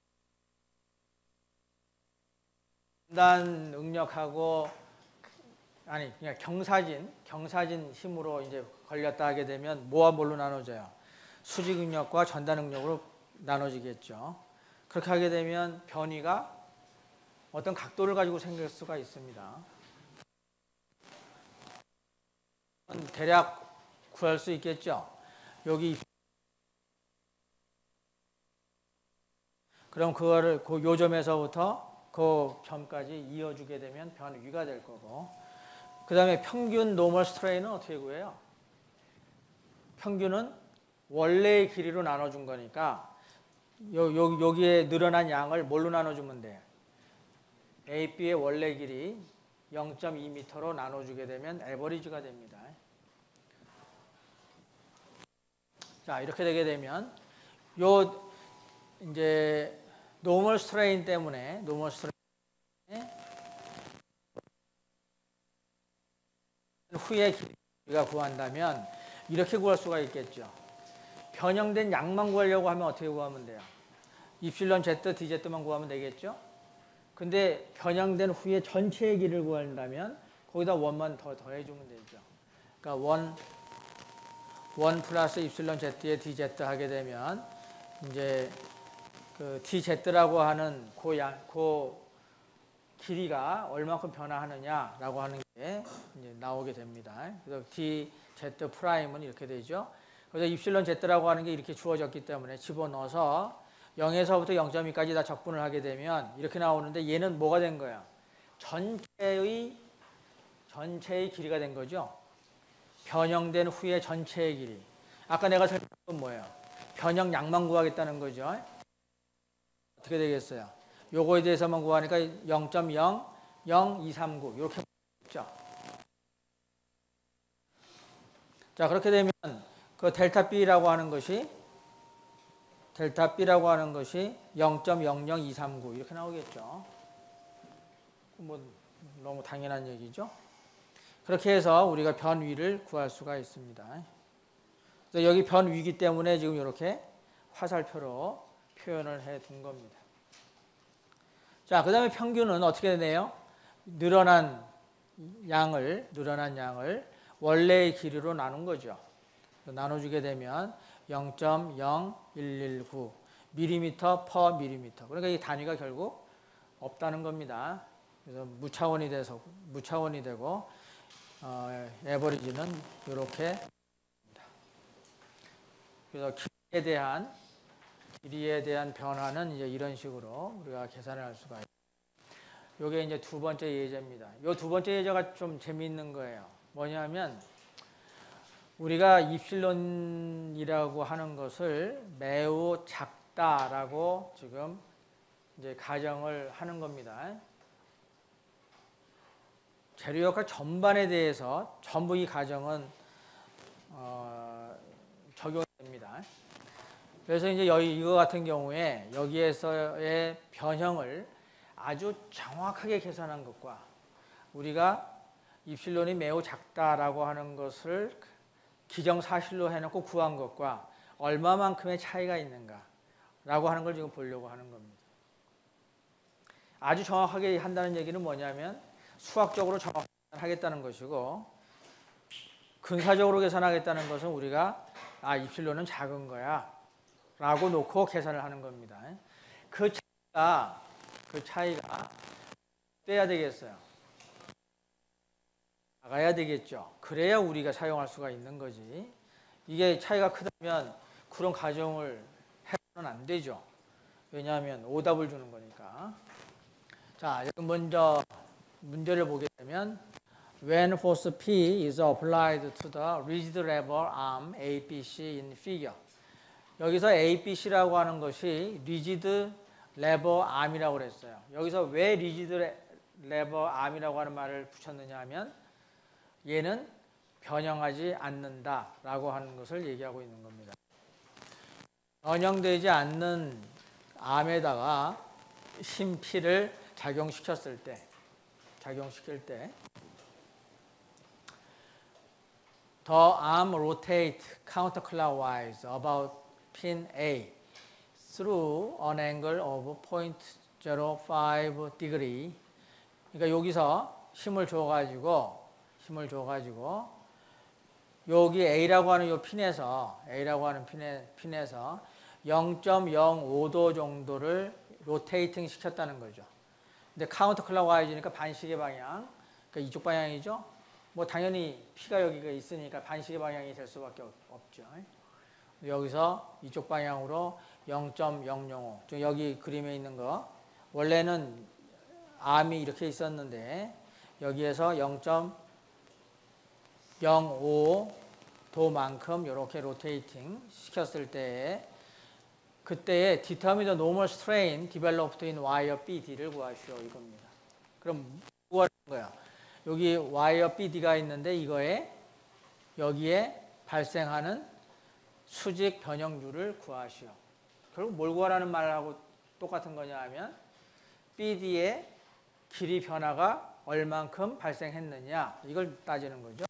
분단 응력하고 아니 그냥 경사진 경사진 힘으로 이제 걸렸다 하게 되면 뭐와 뭘로 나눠져요? 수직 응력과 전단 응력으로 나눠지겠죠. 그렇게 하게 되면 변위가 어떤 각도를 가지고 생길 수가 있습니다. 대략 구할 수 있겠죠. 여기 그럼 그거를 그 요점에서부터 그 점까지 이어주게 되면 변위가 될 거고, 그 다음에 평균 노멀 스트레인은 어떻게 구해요? 평균은 원래의 길이로 나눠준 거니까 요, 요, 여기에 늘어난 양을 뭘로 나눠주면 돼요? A, B의 원래 길이 영 점 이 미터로 나눠주게 되면 에버리지가 됩니다. 자, 이렇게 되게 되면 요 이제 노멀 스트레인 때문에 노멀 스트레인 후에 길이가 구한다면 이렇게 구할 수가 있겠죠. 변형된 양만 구하려고 하면 어떻게 구하면 돼요? 입실론 Z, 디제트만 구하면 되겠죠. 근데 변형된 후에 전체의 길이를 구한다면 거기다 원만 더 더해주면 되죠. 그러니까 원, 원 플러스 입실론 Z에 디제트 하게 되면 이제 그 디제트라고 하는 그, 양, 그 길이가 얼마큼 변화하느냐라고 하는 게 이제 나오게 됩니다. 그래서 디제트 프라임은 이렇게 되죠. 그래서 입실론 Z라고 하는 게 이렇게 주어졌기 때문에 집어넣어서 영에서부터 영 점 이까지 다 적분을 하게 되면 이렇게 나오는데 얘는 뭐가 된 거야? 전체의 전체의 길이가 된 거죠. 변형된 후에 전체의 길이. 아까 내가 설명한 건 뭐예요? 변형 양만 구하겠다는 거죠. 어떻게 되겠어요? 요거에 대해서만 구하니까 영 점 영 영 이 삼구 이렇게 있죠. 자, 그렇게 되면 그 델타 B라고 하는 것이 델타 B라고 하는 것이 영 점 영 영 이 삼구 이렇게 나오겠죠. 뭐 너무 당연한 얘기죠. 그렇게 해서 우리가 변위를 구할 수가 있습니다. 그래서 여기 변위이기 때문에 지금 이렇게 화살표로 표현을 해 둔 겁니다. 자, 그 다음에 평균은 어떻게 되네요? 늘어난 양을, 늘어난 양을 원래의 길이로 나눈 거죠. 나눠주게 되면 영 점 영일일구 밀리미터 퍼 밀리미터. 그러니까 이 단위가 결국 없다는 겁니다. 그래서 무차원이 돼서 무차원이 되고 어, 에버리지는 이렇게. 그래서 길이에 대한 길이에 대한 변화는 이제 이런 식으로 우리가 계산을 할 수가 있습니다. 이게 이제 두 번째 예제입니다. 이 두 번째 예제가 좀 재미있는 거예요. 뭐냐면 우리가 입실론이라고 하는 것을 매우 작다라고 지금 이제 가정을 하는 겁니다. 재료역학 전반에 대해서 전부 이 가정은 어, 적용됩니다. 그래서 이제 여기 이거 같은 경우에 여기에서의 변형을 아주 정확하게 계산한 것과 우리가 입실론이 매우 작다라고 하는 것을 기정사실로 해놓고 구한 것과 얼마만큼의 차이가 있는가라고 하는 걸 지금 보려고 하는 겁니다. 아주 정확하게 한다는 얘기는 뭐냐면 수학적으로 정확하게 하겠다는 것이고 근사적으로 계산하겠다는 것은 우리가 아 입실론은 작은 거야 라고 놓고 계산을 하는 겁니다. 그 차이가 그 차이가 떼야 되겠어요. 나가야 되겠죠. 그래야 우리가 사용할 수가 있는 거지. 이게 차이가 크다면 그런 가정을 해서는 안 되죠. 왜냐하면 오답을 주는 거니까. 자, 먼저 문제를 보게 되면 When force P is applied to the rigid lever arm A B C in figure. 여기서 A B C라고 하는 것이 rigid lever arm이라고 그랬어요. 여기서 왜 rigid lever arm이라고 하는 말을 붙였느냐 하면 얘는 변형하지 않는다라고 하는 것을 얘기하고 있는 겁니다. 변형되지 않는 암에다가 심피를 작용시켰을 때, 작용시킬 때, the arm rotate counterclockwise about pin A through an angle of zero point zero five degree. 그러니까 여기서 힘을 줘가지고 힘을 줘가지고 여기 A라고 하는 이 핀에서 A라고 하는 핀에, 핀에서 영 점 영오 도 정도를 로테이팅 시켰다는 거죠. 근데 카운터 클락와이즈니까 반시계 방향, 그러니까 이쪽 방향이죠. 뭐 당연히 P가 여기가 있으니까 반시계 방향이 될 수밖에 없죠. 여기서 이쪽 방향으로 영 점 영영오, 여기 그림에 있는 거 원래는 암이 이렇게 있었는데 여기에서 영 점 영오 도만큼 이렇게 로테이팅 시켰을 때 그때의 determine the normal strain developed in wire B D를 구하시오 이겁니다. 그럼 구하는 거야. 여기 와이어 B D가 있는데 이거에 여기에 발생하는 수직 변형률을 구하시오. 결국 뭘 구하라는 말하고 똑같은 거냐 하면 B D의 길이 변화가 얼만큼 발생했느냐 이걸 따지는 거죠.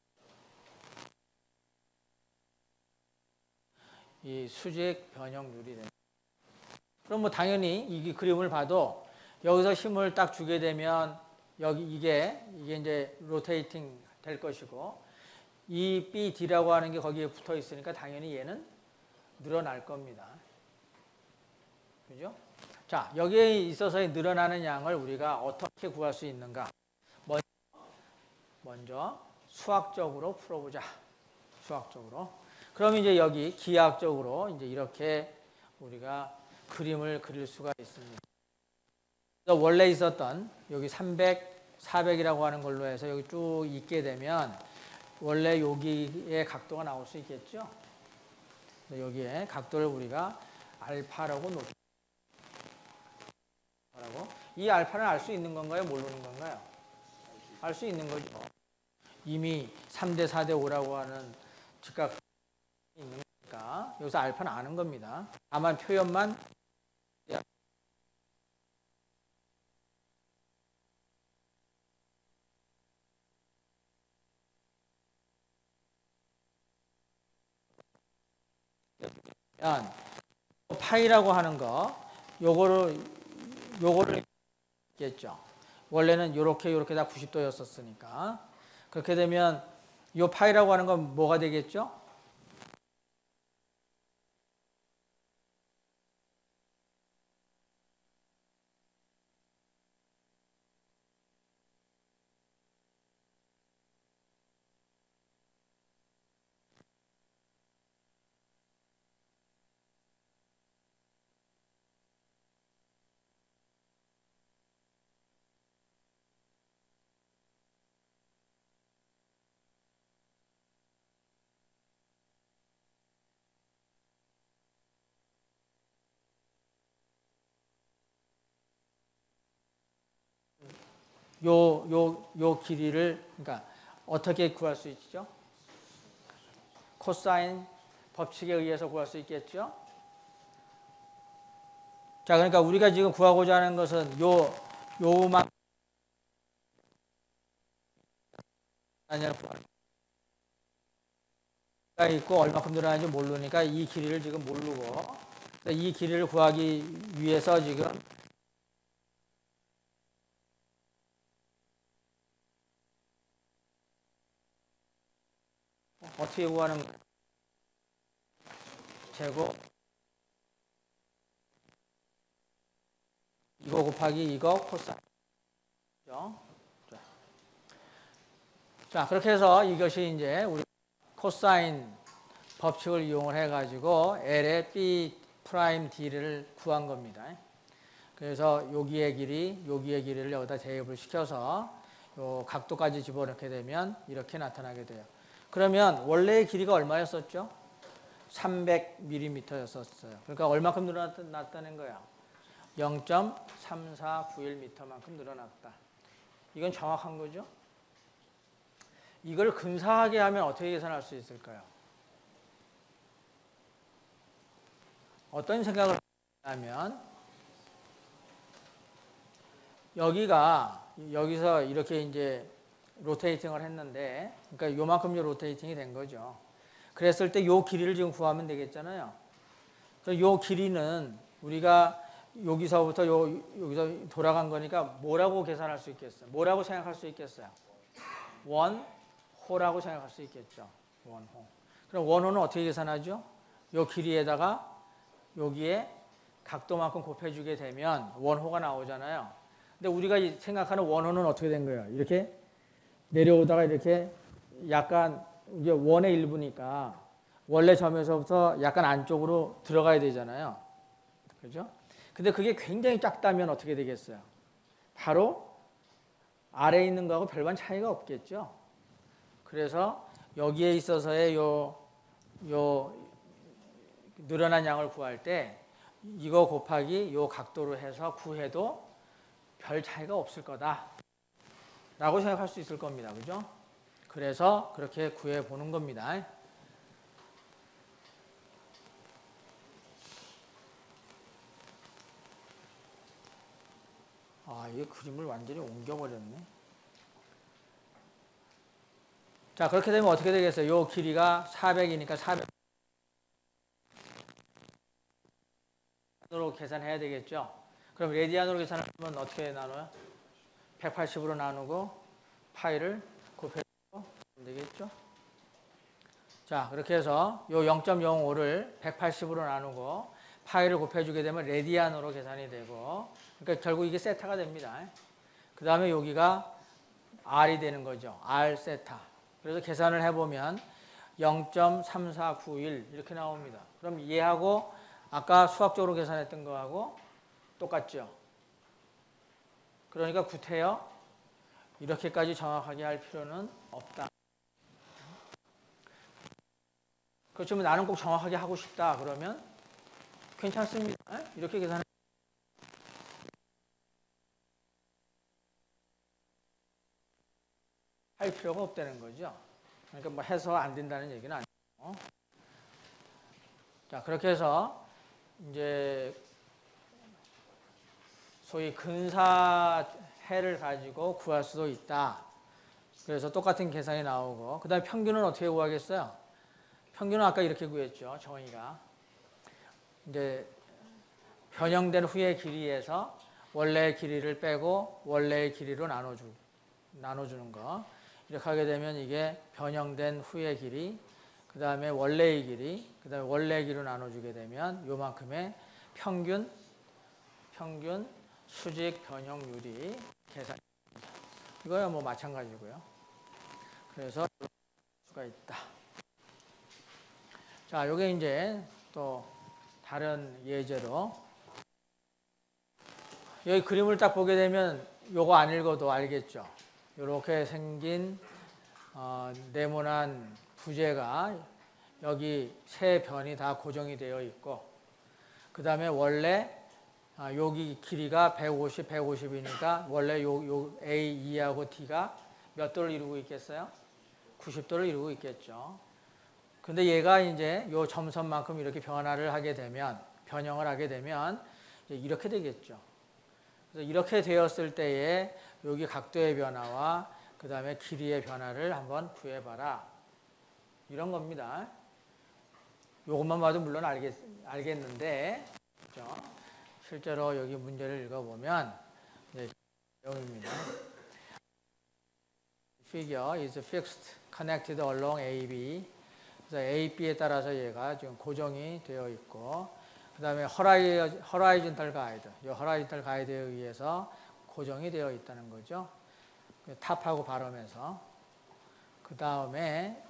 이 수직 변형률이 됩니다. 그럼 뭐 당연히 이 그림을 봐도 여기서 힘을 딱 주게 되면 여기 이게 이게 이제 로테이팅 될 것이고 이 B D라고 하는 게 거기에 붙어 있으니까 당연히 얘는 늘어날 겁니다. 그죠? 자, 여기에 있어서의 늘어나는 양을 우리가 어떻게 구할 수 있는가? 먼저, 먼저 수학적으로 풀어보자. 수학적으로. 그럼 이제 여기 기하학적으로 이제 이렇게 우리가 그림을 그릴 수가 있습니다. 원래 있었던 여기 삼백, 사백이라고 하는 걸로 해서 여기 쭉 있게 되면 원래 여기에 각도가 나올 수 있겠죠. 여기에 각도를 우리가 알파라고 놓고 이 알파는 알 수 있는 건가요? 모르는 건가요? 알 수 있는 거죠. 이미 삼 대 사 대 오라고 하는 즉각 있는 거니까 여기서 알파는 아는 겁니다. 다만 표현만 파이라고 하는 거 요거를 요거를 있겠죠. 원래는 요렇게 요렇게 다 구십 도였었으니까 그렇게 되면 요 파이라고 하는 건 뭐가 되겠죠? 요, 요, 요 길이를, 그러니까 어떻게 구할 수 있죠? 코사인 법칙에 의해서 구할 수 있겠죠? 자, 그러니까 우리가 지금 구하고자 하는 것은 요, 요만, 아니야, 가 있고 얼마큼 늘어나는지 모르니까 이 길이를 지금 모르고, 이 길이를 구하기 위해서 지금 어떻게 구하는 거예요? 제곱 이거 곱하기 이거 코사인. 자, 그렇게 해서 이것이 이제 우리 코사인 법칙을 이용을 해가지고 L의 B 프라임 D를 구한 겁니다. 그래서 여기의 길이, 여기의 길이를 여기다 대입을 시켜서 요 각도까지 집어넣게 되면 이렇게 나타나게 돼요. 그러면 원래의 길이가 얼마였었죠? 삼백 밀리미터였었어요. 그러니까 얼마큼 늘어났다는 거야? 영 점 삼사구일 미터만큼 늘어났다. 이건 정확한 거죠? 이걸 근사하게 하면 어떻게 계산할 수 있을까요? 어떤 생각을 하면 여기가 여기서 이렇게 이제 로테이팅을 했는데 그러니까 요만큼 로테이팅이 된 거죠. 그랬을 때 요 길이를 지금 구하면 되겠잖아요. 요 길이는 우리가 여기서부터 요, 여기서 돌아간 거니까 뭐라고 계산할 수 있겠어요? 뭐라고 생각할 수 있겠어요? 원호라고 생각할 수 있겠죠. 원호. 그럼 원호는 어떻게 계산하죠? 요 길이에다가 여기에 각도만큼 곱해주게 되면 원호가 나오잖아요. 근데 우리가 생각하는 원호는 어떻게 된 거예요? 이렇게 내려오다가 이렇게 약간 이제 원의 일부니까 원래 점에서부터 약간 안쪽으로 들어가야 되잖아요. 그죠? 근데 그게 굉장히 작다면 어떻게 되겠어요? 바로 아래에 있는 거하고 별반 차이가 없겠죠. 그래서 여기에 있어서의 요, 요 늘어난 양을 구할 때 이거 곱하기 요 각도로 해서 구해도 별 차이가 없을 거다 라고 생각할 수 있을 겁니다. 그죠? 그래서 그렇게 구해 보는 겁니다. 아, 이 그림을 완전히 옮겨버렸네. 자, 그렇게 되면 어떻게 되겠어요? 요 길이가 사백이니까 사백으로 계산해야 되겠죠? 그럼 레디안으로 계산하면 어떻게 나눠요? 백팔십으로 나누고 파이를 곱해주면 되겠죠? 자, 그렇게 해서 요 영 점 영오를 백팔십으로 나누고 파이를 곱해주게 되면 레디안으로 계산이 되고 그러니까 결국 이게 세타가 됩니다. 그 다음에 여기가 R이 되는 거죠. R 세타. 그래서 계산을 해보면 영 점 삼사구일 이렇게 나옵니다. 그럼 얘하고 아까 수학적으로 계산했던 거하고 똑같죠. 그러니까 구태여 이렇게까지 정확하게 할 필요는 없다. 그렇지만 나는 꼭 정확하게 하고 싶다. 그러면 괜찮습니다. 이렇게 계산해. 할 필요가 없다는 거죠. 그러니까 뭐 해서 안 된다는 얘기는 아니고. 자, 그렇게 해서 이제 소위 근사해를 가지고 구할 수도 있다. 그래서 똑같은 계산이 나오고, 그 다음에 평균은 어떻게 구하겠어요? 평균은 아까 이렇게 구했죠. 정의가. 이제 변형된 후의 길이에서 원래의 길이를 빼고 원래의 길이로 나눠주, 나눠주는 거. 이렇게 하게 되면 이게 변형된 후의 길이, 그 다음에 원래의 길이, 그 다음에 원래의 길이로 나눠주게 되면 요만큼의 평균, 평균 수직 변형률이 계산됩니다. 이거야 뭐 마찬가지고요. 그래서 수가 있다. 자, 요게 이제 또 다른 예제로 여기 그림을 딱 보게 되면 요거 안 읽어도 알겠죠. 이렇게 생긴 어, 네모난 부재가 여기 세 변이 다 고정이 되어 있고, 그 다음에 원래 아, 여기 길이가 백오십, 백오십이니까 원래 요, 요 A, E하고 D가 몇 도를 이루고 있겠어요? 구십 도를 이루고 있겠죠. 근데 얘가 이제 요 점선만큼 이렇게 변화를 하게 되면, 변형을 하게 되면 이제 이렇게 되겠죠. 그래서 이렇게 되었을 때에 여기 각도의 변화와 그 다음에 길이의 변화를 한번 구해봐라. 이런 겁니다. 요것만 봐도 물론 알겠, 알겠는데, 그렇죠? 실제로 여기 문제를 읽어보면 네, 내용입니다. Figure is fixed, connected along A, B. 그래서 A, B에 따라서 얘가 지금 고정이 되어 있고, 그 다음에 horizontal guide, 이 horizontal guide에 의해서 고정이 되어 있다는 거죠. 탑하고 바람에서. 그 다음에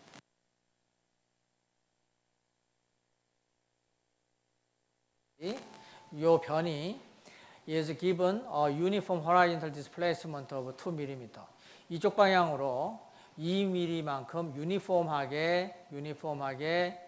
이 변이 is given a uniform horizontal displacement of two 밀리미터. 이쪽 방향으로 이 밀리미터만큼 유니폼하게 유니폼하게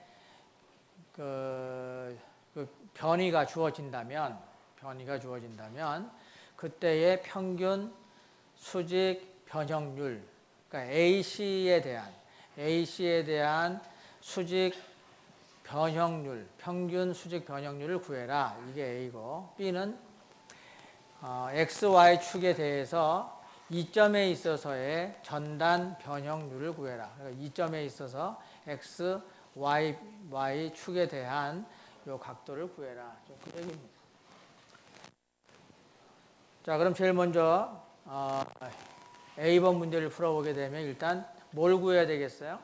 그, 그 변이가 주어진다면 변이가 주어진다면 그때의 평균 수직 변형률, 그러니까 에이씨에 대한 에이씨에 대한 수직 변형률, 평균 수직 변형률을 구해라. 이게 A고, B는 어, 엑스 와이 축에 대해서 이 점에 있어서의 전단 변형률을 구해라. 그러니까 이 점에 있어서 X, Y, Y 축에 대한 요 각도를 구해라. 그 얘기입니다. 자, 그럼 제일 먼저 어, A번 문제를 풀어보게 되면 일단 뭘 구해야 되겠어요?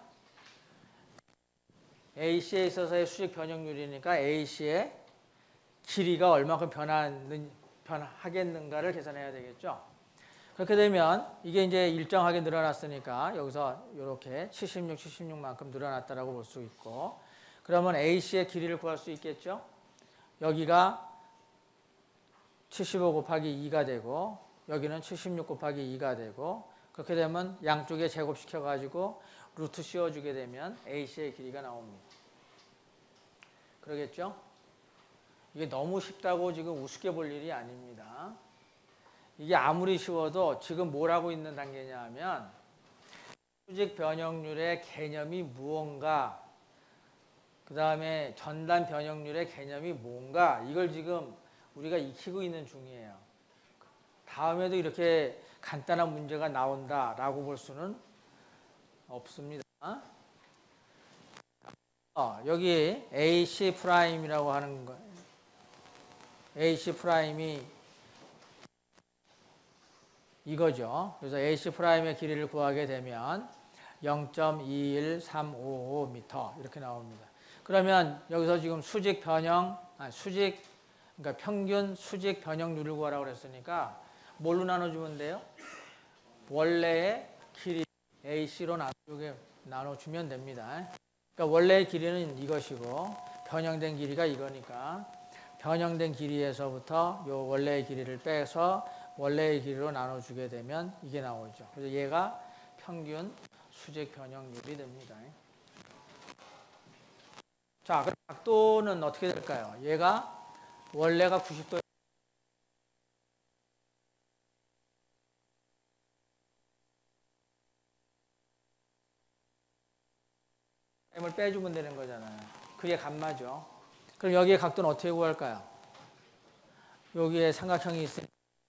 에이씨에 있어서의 수직 변형률이니까 에이씨의 길이가 얼마큼 변하는, 변하겠는가를 계산해야 되겠죠. 그렇게 되면 이게 이제 일정하게 늘어났으니까 여기서 이렇게 칠십육, 칠십육만큼 늘어났다라고 볼 수 있고, 그러면 에이씨의 길이를 구할 수 있겠죠. 여기가 칠십오 곱하기 이가 되고 여기는 칠십육 곱하기 이가 되고, 그렇게 되면 양쪽에 제곱시켜 가지고 루트 씌워주게 되면 에이씨의 길이가 나옵니다. 그러겠죠? 이게 너무 쉽다고 지금 우습게 볼 일이 아닙니다. 이게 아무리 쉬워도 지금 뭘 하고 있는 단계냐 하면 수직 변형률의 개념이 무언가, 그 다음에 전단 변형률의 개념이 뭔가, 이걸 지금 우리가 익히고 있는 중이에요. 다음에도 이렇게 간단한 문제가 나온다라고 볼 수는 없습니다. 어, 여기 에이씨 프라임이라고 하는 거, 에이씨 프라임이 이거죠. 그래서 에이씨 프라임의 길이를 구하게 되면 영 점 이일삼오오 미터 이렇게 나옵니다. 그러면 여기서 지금 수직 변형, 아니 수직, 그러니까 평균 수직 변형률을 구하라고 그랬으니까 뭘로 나눠주면 돼요? 원래의 길이 에이씨로 나눠주게, 나눠주면 됩니다. 그러니까 원래의 길이는 이것이고 변형된 길이가 이거니까 변형된 길이에서부터 요 원래의 길이를 빼서 원래의 길이로 나눠주게 되면 이게 나오죠. 그래서 얘가 평균 수직 변형률이 됩니다. 자, 그럼 각도는 어떻게 될까요? 얘가 원래가 구십 도, 프라임을 빼주면 되는 거잖아요. 그게 감마죠. 그럼 여기에 각도는 어떻게 구할까요? 여기에 삼각형이 있으니까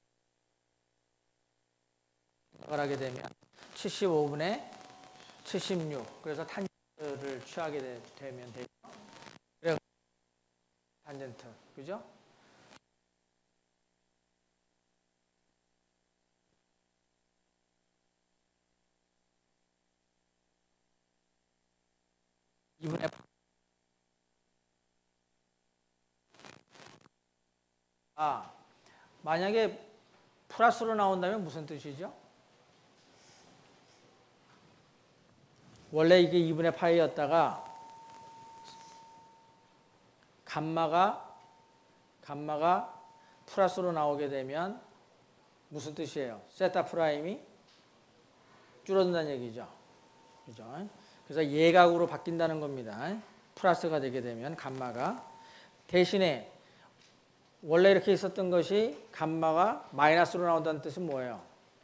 하게 되면 칠십오 분의 칠십육. 그래서 탄젠트를 취하게 되, 되면 되죠. 그래서 탄젠트. 그죠? 이분의 아, 만약에 플러스로 나온다면 무슨 뜻이죠? 원래 이게 이분의 파이였다가 감마가 감마가 플러스로 나오게 되면 무슨 뜻이에요? 세타 프라임이 줄어든다는 얘기죠. 그죠? 그래서 예각으로 바뀐다는 겁니다. 플러스가 되게 되면 감마가 대신에 원래 이렇게 있었던 것이 감마가 마이너스로 나온다는 뜻은 뭐예요?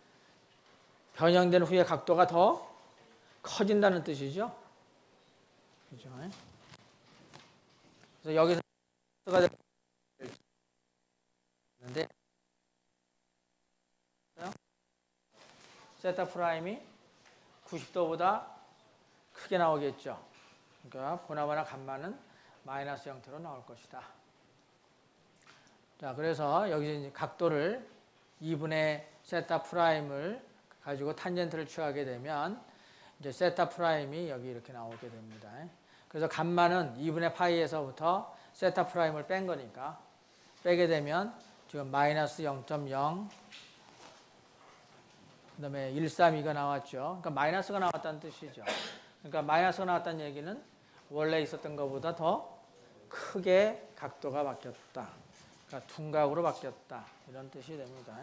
변형된 후에 각도가 더 커진다는 뜻이죠. 그죠? 그래서 여기서 되는데 세타 프라임이 구십 도보다 크게 나오겠죠. 그러니까 보나마나 감마는 마이너스 형태로 나올 것이다. 자, 그래서 여기서 이제 각도를 이분의 세타 프라임을 가지고 탄젠트를 취하게 되면 이제 세타 프라임이 여기 이렇게 나오게 됩니다. 그래서 감마는 이분의 파이에서부터 세타 프라임을 뺀 거니까 빼게 되면 지금 마이너스 영 점 영 그 다음에 백삼십이가 나왔죠. 그러니까 마이너스가 나왔다는 뜻이죠. 그러니까 마이너스가 나왔다는 얘기는 원래 있었던 것보다 더 크게 각도가 바뀌었다. 그러니까 둔각으로 바뀌었다. 이런 뜻이 됩니다.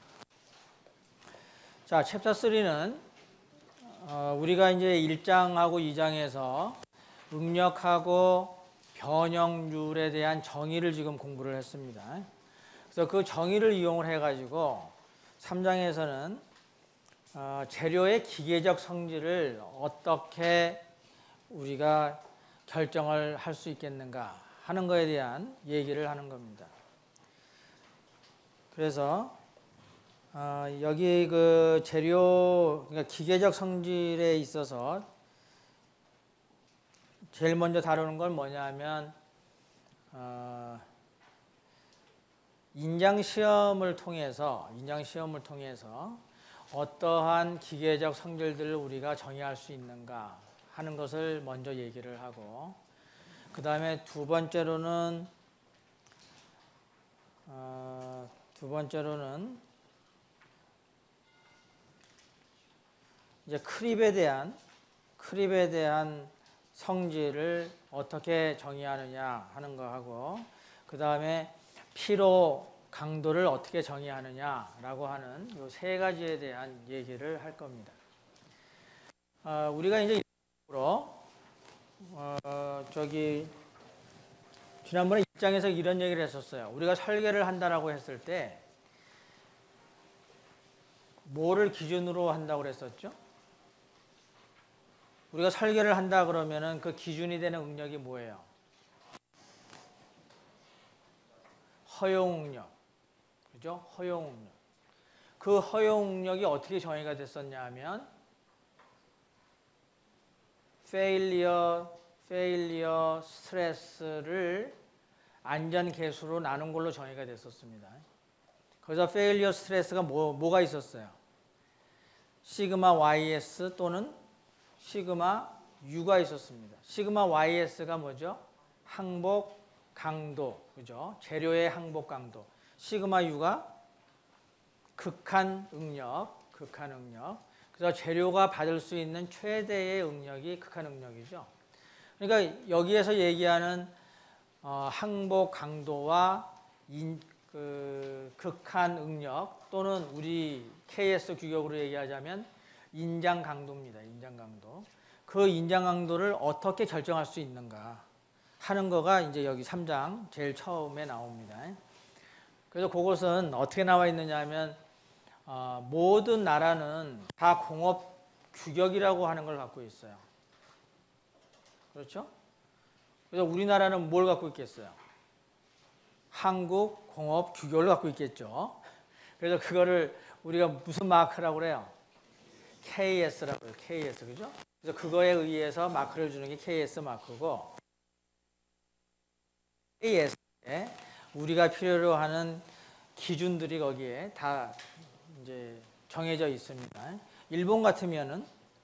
자, 챕터 삼는 어, 우리가 이제 일 장하고 이 장에서 응력하고 변형률에 대한 정의를 지금 공부를 했습니다. 그래서 그 정의를 이용을 해가지고 삼 장에서는 어, 재료의 기계적 성질을 어떻게 우리가 결정을 할 수 있겠는가 하는 것에 대한 얘기를 하는 겁니다. 그래서 어, 여기 그 재료, 그러니까 기계적 성질에 있어서 제일 먼저 다루는 건 뭐냐면 어, 인장 시험을 통해서 인장 시험을 통해서 어떠한 기계적 성질들을 우리가 정의할 수 있는가 하는 것을 먼저 얘기를 하고, 그 다음에 두 번째로는 어, 두 번째로는 이제 크립에 대한 크립에 대한 성질을 어떻게 정의하느냐 하는 거 하고, 그 다음에 피로 강도를 어떻게 정의하느냐라고 하는 이 세 가지에 대한 얘기를 할 겁니다. 어, 우리가 이제 어, 저기 지난번에 일 장에서 이런 얘기를 했었어요. 우리가 설계를 한다라고 했을 때 뭐를 기준으로 한다고 그랬었죠? 우리가 설계를 한다 그러면은 그 기준이 되는 응력이 뭐예요? 허용 응력. 그죠? 허용 응력. 그 허용 응력이 어떻게 정의가 됐었냐면 failure, failure 스트레스를 안전 계수로 나눈 걸로 정의가 됐었습니다. 그래서 failure 스트레스가 뭐, 뭐가 있었어요? 시그마 와이에스 또는 시그마 U가 있었습니다. 시그마 와이에스가 뭐죠? 항복 강도, 그죠? 재료의 항복 강도. 시그마 U가 극한 응력, 극한 응력. 그래서 재료가 받을 수 있는 최대의 응력이 극한 응력이죠. 그러니까 여기에서 얘기하는 어, 항복 강도와 인, 그, 극한 응력 또는 우리 케이에스 규격으로 얘기하자면 인장 강도입니다. 인장 강도. 그 인장 강도를 어떻게 결정할 수 있는가 하는 거가 이제 여기 삼 장 제일 처음에 나옵니다. 그래서 그것은 어떻게 나와 있느냐 하면 어, 모든 나라는 다 공업 규격이라고 하는 걸 갖고 있어요. 그렇죠? 그래서 우리나라는 뭘 갖고 있겠어요? 한국공업규격을 갖고 있겠죠. 그래서 그거를 우리가 무슨 마크라고 그래요? 케이에스라고 해요. 케이에스. 그죠? 그래서 그거에 의해서 마크를 주는 게 케이에스 마크고, 케이에스에 우리가 필요로 하는 기준들이 거기에 다 이제 정해져 있습니다. 일본 같으면은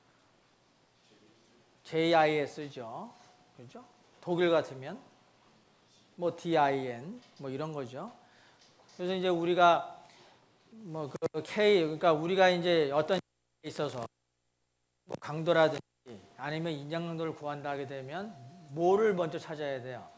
제이아이에스죠. 그죠? 독일 같으면 뭐 디아이엔 뭐 이런 거죠. 그래서 이제 우리가 뭐 그 K 그러니까 우리가 이제 어떤 에 있어서 뭐 강도라든지 아니면 인장 강도를 구한다 하게 되면 뭐를 먼저 찾아야 돼요?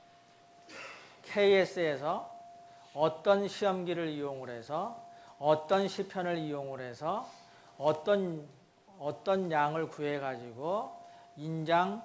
케이에스에서 어떤 시험기를 이용을 해서 어떤 시편을 이용을 해서 어떤 어떤 양을 구해 가지고 인장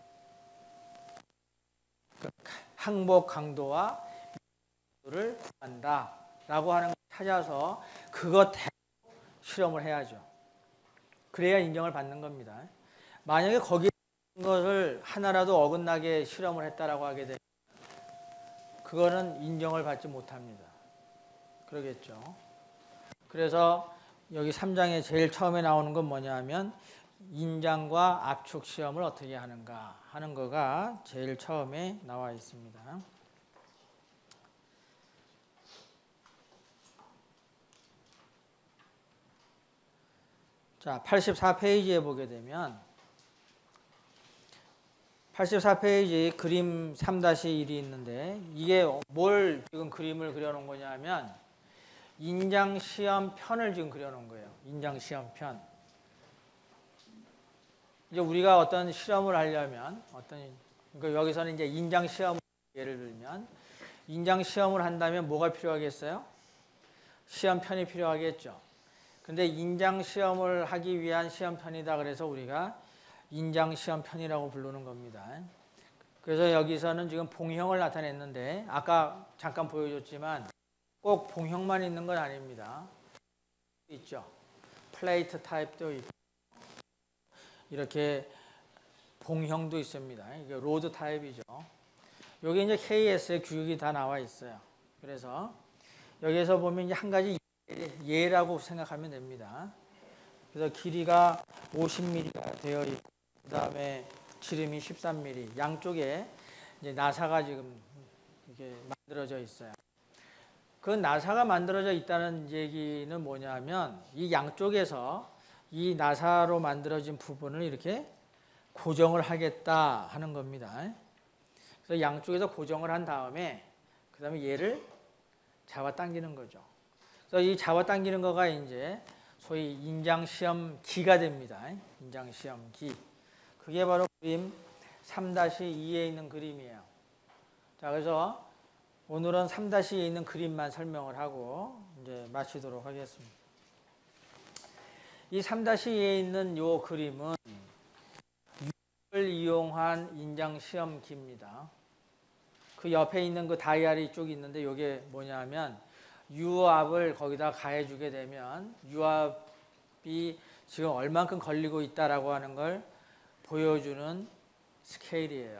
항복 강도와 를 구한다라고 하는 걸 찾아서 그것 대로 실험을 해야죠. 그래야 인정을 받는 겁니다. 만약에 거기 것을 하나라도 어긋나게 실험을 했다라고 하게 되면 그거는 인정을 받지 못합니다. 그러겠죠. 그래서 여기 삼 장에 제일 처음에 나오는 건 뭐냐 하면 인장과 압축 시험을 어떻게 하는가 하는 거가 제일 처음에 나와 있습니다. 자, 팔십사 페이지에 보게 되면 팔십사 페이지 그림 삼 일이 있는데 이게 뭘 지금 그림을 그려놓은 거냐 하면 인장시험편을 지금 그려놓은 거예요. 인장시험편. 이제 우리가 어떤 실험을 하려면 어떤 그러니까 여기서는 이제 인장시험 예를 들면 인장시험을 한다면 뭐가 필요하겠어요? 시험편이 필요하겠죠. 근데 인장시험을 하기 위한 시험편이다 그래서 우리가 인장시험편이라고 부르는 겁니다. 그래서 여기서는 지금 봉형을 나타냈는데 아까 잠깐 보여줬지만 꼭 봉형만 있는 건 아닙니다. 있죠. 플레이트 타입도 있고 이렇게 봉형도 있습니다. 이게 로드 타입이죠. 여기 이제 케이에스의 규격이 다 나와 있어요. 그래서 여기에서 보면 이제 한 가지 예라고 생각하면 됩니다. 그래서 길이가 오십 밀리미터가 되어 있고 그 다음에 지름이 십삼 밀리미터 양쪽에 이제 나사가 지금 이렇게 만들어져 있어요. 그 나사가 만들어져 있다는 얘기는 뭐냐면 이 양쪽에서 이 나사로 만들어진 부분을 이렇게 고정을 하겠다 하는 겁니다. 그래서 양쪽에서 고정을 한 다음에 그 다음에 얘를 잡아당기는 거죠. 그래서 이 잡아당기는 거가 이제 소위 인장시험기가 됩니다. 인장시험기. 그게 바로 그림 삼 이에 있는 그림이에요. 자, 그래서 오늘은 삼 이에 있는 그림만 설명을 하고 이제 마치도록 하겠습니다. 이 삼 이에 있는 이 그림은 유압을 이용한 인장시험기입니다. 그 옆에 있는 그 다이아리 쭉 있는데 이게 뭐냐면 유압을 거기다 가해주게 되면 유압이 지금 얼만큼 걸리고 있다라고 하는 걸 보여주는 스케일이에요.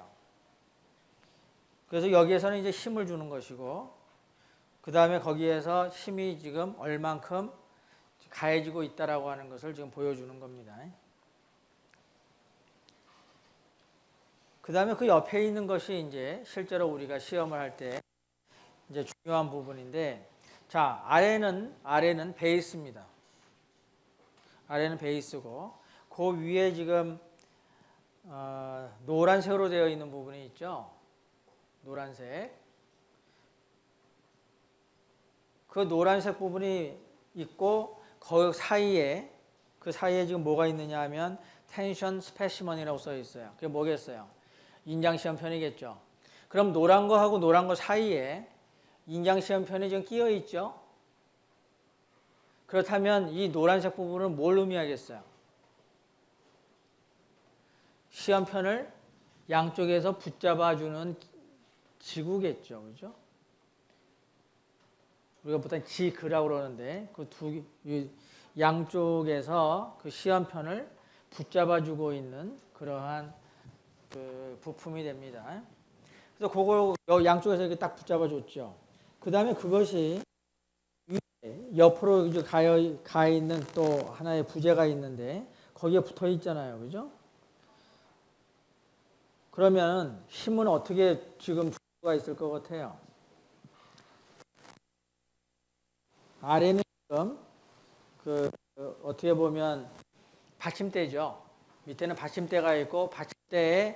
그래서 여기에서는 이제 힘을 주는 것이고 그 다음에 거기에서 힘이 지금 얼만큼 가해지고 있다라고 하는 것을 지금 보여주는 겁니다. 그 다음에 그 옆에 있는 것이 이제 실제로 우리가 시험을 할 때 이제 중요한 부분인데 자, 아래는, 아래는 베이스입니다. 아래는 베이스고, 그 위에 지금, 어, 노란색으로 되어 있는 부분이 있죠. 노란색. 그 노란색 부분이 있고, 그 사이에, 그 사이에 지금 뭐가 있느냐 하면, 텐션 스페시먼이라고 써 있어요. 그게 뭐겠어요? 인장시험편이겠죠. 그럼 노란 거하고 노란 거 사이에 인장시험편이 지금 끼어 있죠. 그렇다면 이 노란색 부분은 뭘 의미하겠어요? 시험편을 양쪽에서 붙잡아주는 지구겠죠. 그죠? 우리가 보통 지그라고 그러는데 그 두 양쪽에서 그 시험편을 붙잡아주고 있는 그러한 그 부품이 됩니다. 그래서 그걸 양쪽에서 이렇게 딱 붙잡아 줬죠. 그 다음에 그것이 옆으로 이제 가, 가 있는 또 하나의 부재가 있는데 거기에 붙어 있잖아요. 그죠? 그러면 힘은 어떻게 지금 줄 수가 있을 것 같아요? 아래는 지금 그, 그 어떻게 보면 받침대죠. 밑에는 받침대가 있고 받침대에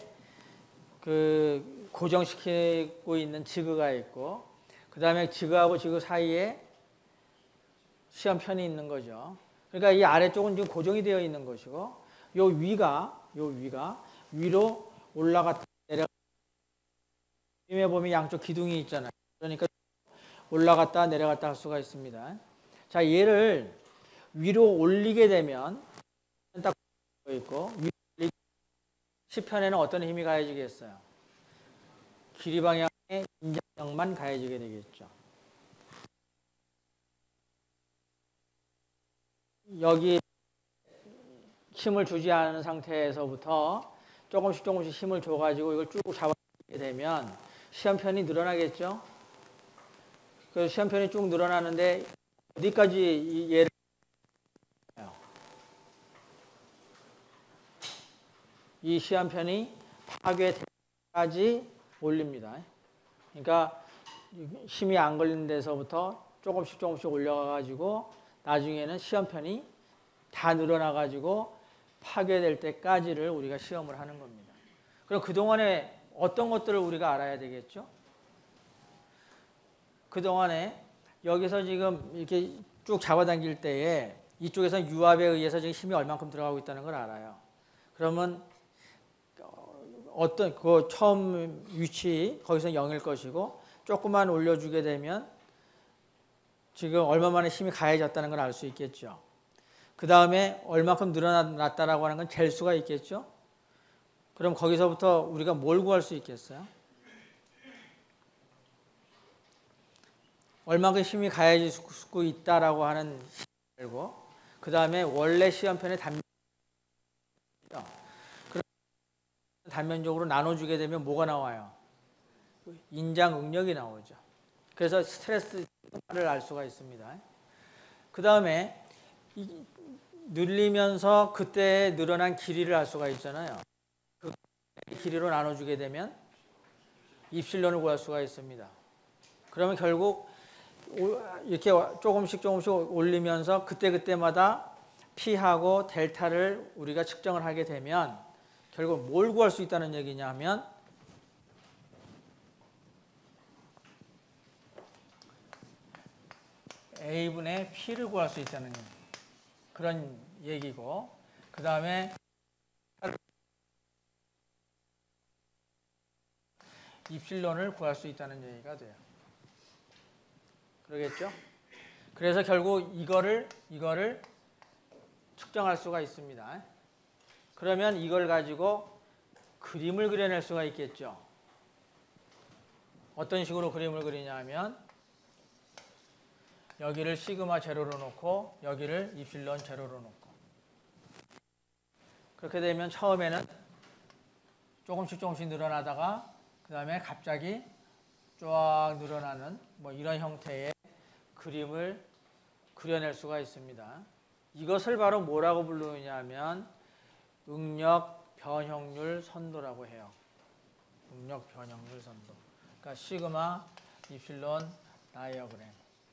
그 고정시키고 있는 지그가 있고 그 다음에 지그하고 지그 사이에 시험편이 있는 거죠. 그러니까 이 아래쪽은 지금 고정이 되어 있는 것이고 요 위가 요 위가 위로 올라갔다 내려갔다 힘에 보면 양쪽 기둥이 있잖아요. 그러니까 올라갔다 내려갔다 할 수가 있습니다. 자, 얘를 위로 올리게 되면 딱 있고 시편에는 어떤 힘이 가해지겠어요? 길이 방향의 인장력만 가해지게 되겠죠. 여기 힘을 주지 않은 상태에서부터 조금씩 조금씩 힘을 줘가지고 이걸 쭉 잡아주게 되면 시험편이 늘어나겠죠. 그 시험편이 쭉 늘어나는데 어디까지 얘를 이 시험편이 파괴까지 올립니다. 그러니까 힘이 안 걸리는 데서부터 조금씩 조금씩 올려가지고 나중에는 시험편이 다 늘어나가지고 파괴될 때까지를 우리가 시험을 하는 겁니다. 그럼 그동안에 어떤 것들을 우리가 알아야 되겠죠? 그동안에 여기서 지금 이렇게 쭉 잡아당길 때에 이쪽에서 유압에 의해서 지금 힘이 얼만큼 들어가고 있다는 걸 알아요. 그러면 어떤 그 처음 위치 거기서 영일 것이고 조금만 올려주게 되면 지금 얼마만에 힘이 가해졌다는 걸 알 수 있겠죠. 그 다음에 얼마큼 늘어났다라고 하는 건 잴 수가 있겠죠. 그럼 거기서부터 우리가 뭘 구할 수 있겠어요? 얼마큼 힘이 가해지고 있다라고 하는 힘을 알고 그 다음에 원래 시험편의 단면 단면적으로 나눠주게 되면 뭐가 나와요? 인장 응력이 나오죠. 그래서 스트레스를 알 수가 있습니다. 그 다음에 늘리면서 그때 늘어난 길이를 알 수가 있잖아요. 그 길이로 나눠주게 되면 입실론을 구할 수가 있습니다. 그러면 결국 이렇게 조금씩 조금씩 올리면서 그때그때마다 P하고 델타를 우리가 측정을 하게 되면 결국 뭘 구할 수 있다는 얘기냐 하면 A분의 P를 구할 수 있다는 그런 얘기고 그 다음에 입실론을 구할 수 있다는 얘기가 돼요. 그러겠죠? 그래서 결국 이거를 이거를 측정할 수가 있습니다. 그러면 이걸 가지고 그림을 그려낼 수가 있겠죠. 어떤 식으로 그림을 그리냐 하면 여기를 시그마 제로로 놓고 여기를 입실론 제로로 놓고 그렇게 되면 처음에는 조금씩 조금씩 늘어나다가 그 다음에 갑자기 쫙 늘어나는 뭐 이런 형태의 그림을 그려낼 수가 있습니다. 이것을 바로 뭐라고 부르느냐 하면 응력 변형률 선도라고 해요. 응력 변형률 선도. 그러니까 시그마 입실론 다이어그램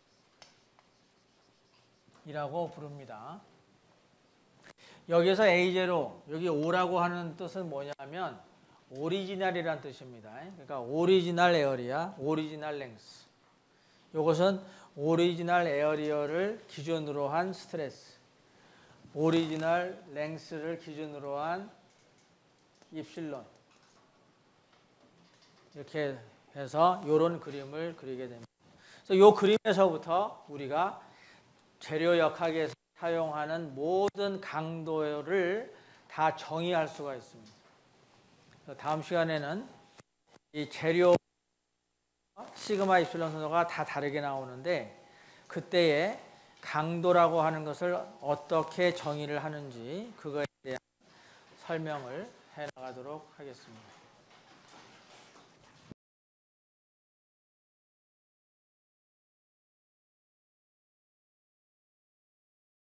이라고 부릅니다. 여기서 에이 제로, 여기 O라고 하는 뜻은 뭐냐면 오리지널이라는 뜻입니다. 그러니까 오리지널 에어리아, 오리지널 랭스. 이것은 오리지널 에어리어를 기준으로 한 스트레스, 오리지널 랭스를 기준으로 한 입실론. 이렇게 해서 이런 그림을 그리게 됩니다. 그래서 이 그림에서부터 우리가 재료 역학에서 사용하는 모든 강도를 다 정의할 수가 있습니다. 다음 시간에는 이 재료 시그마 입실론 선도가 다 다르게 나오는데 그때의 강도라고 하는 것을 어떻게 정의를 하는지 그거에 대한 설명을 해 나가도록 하겠습니다.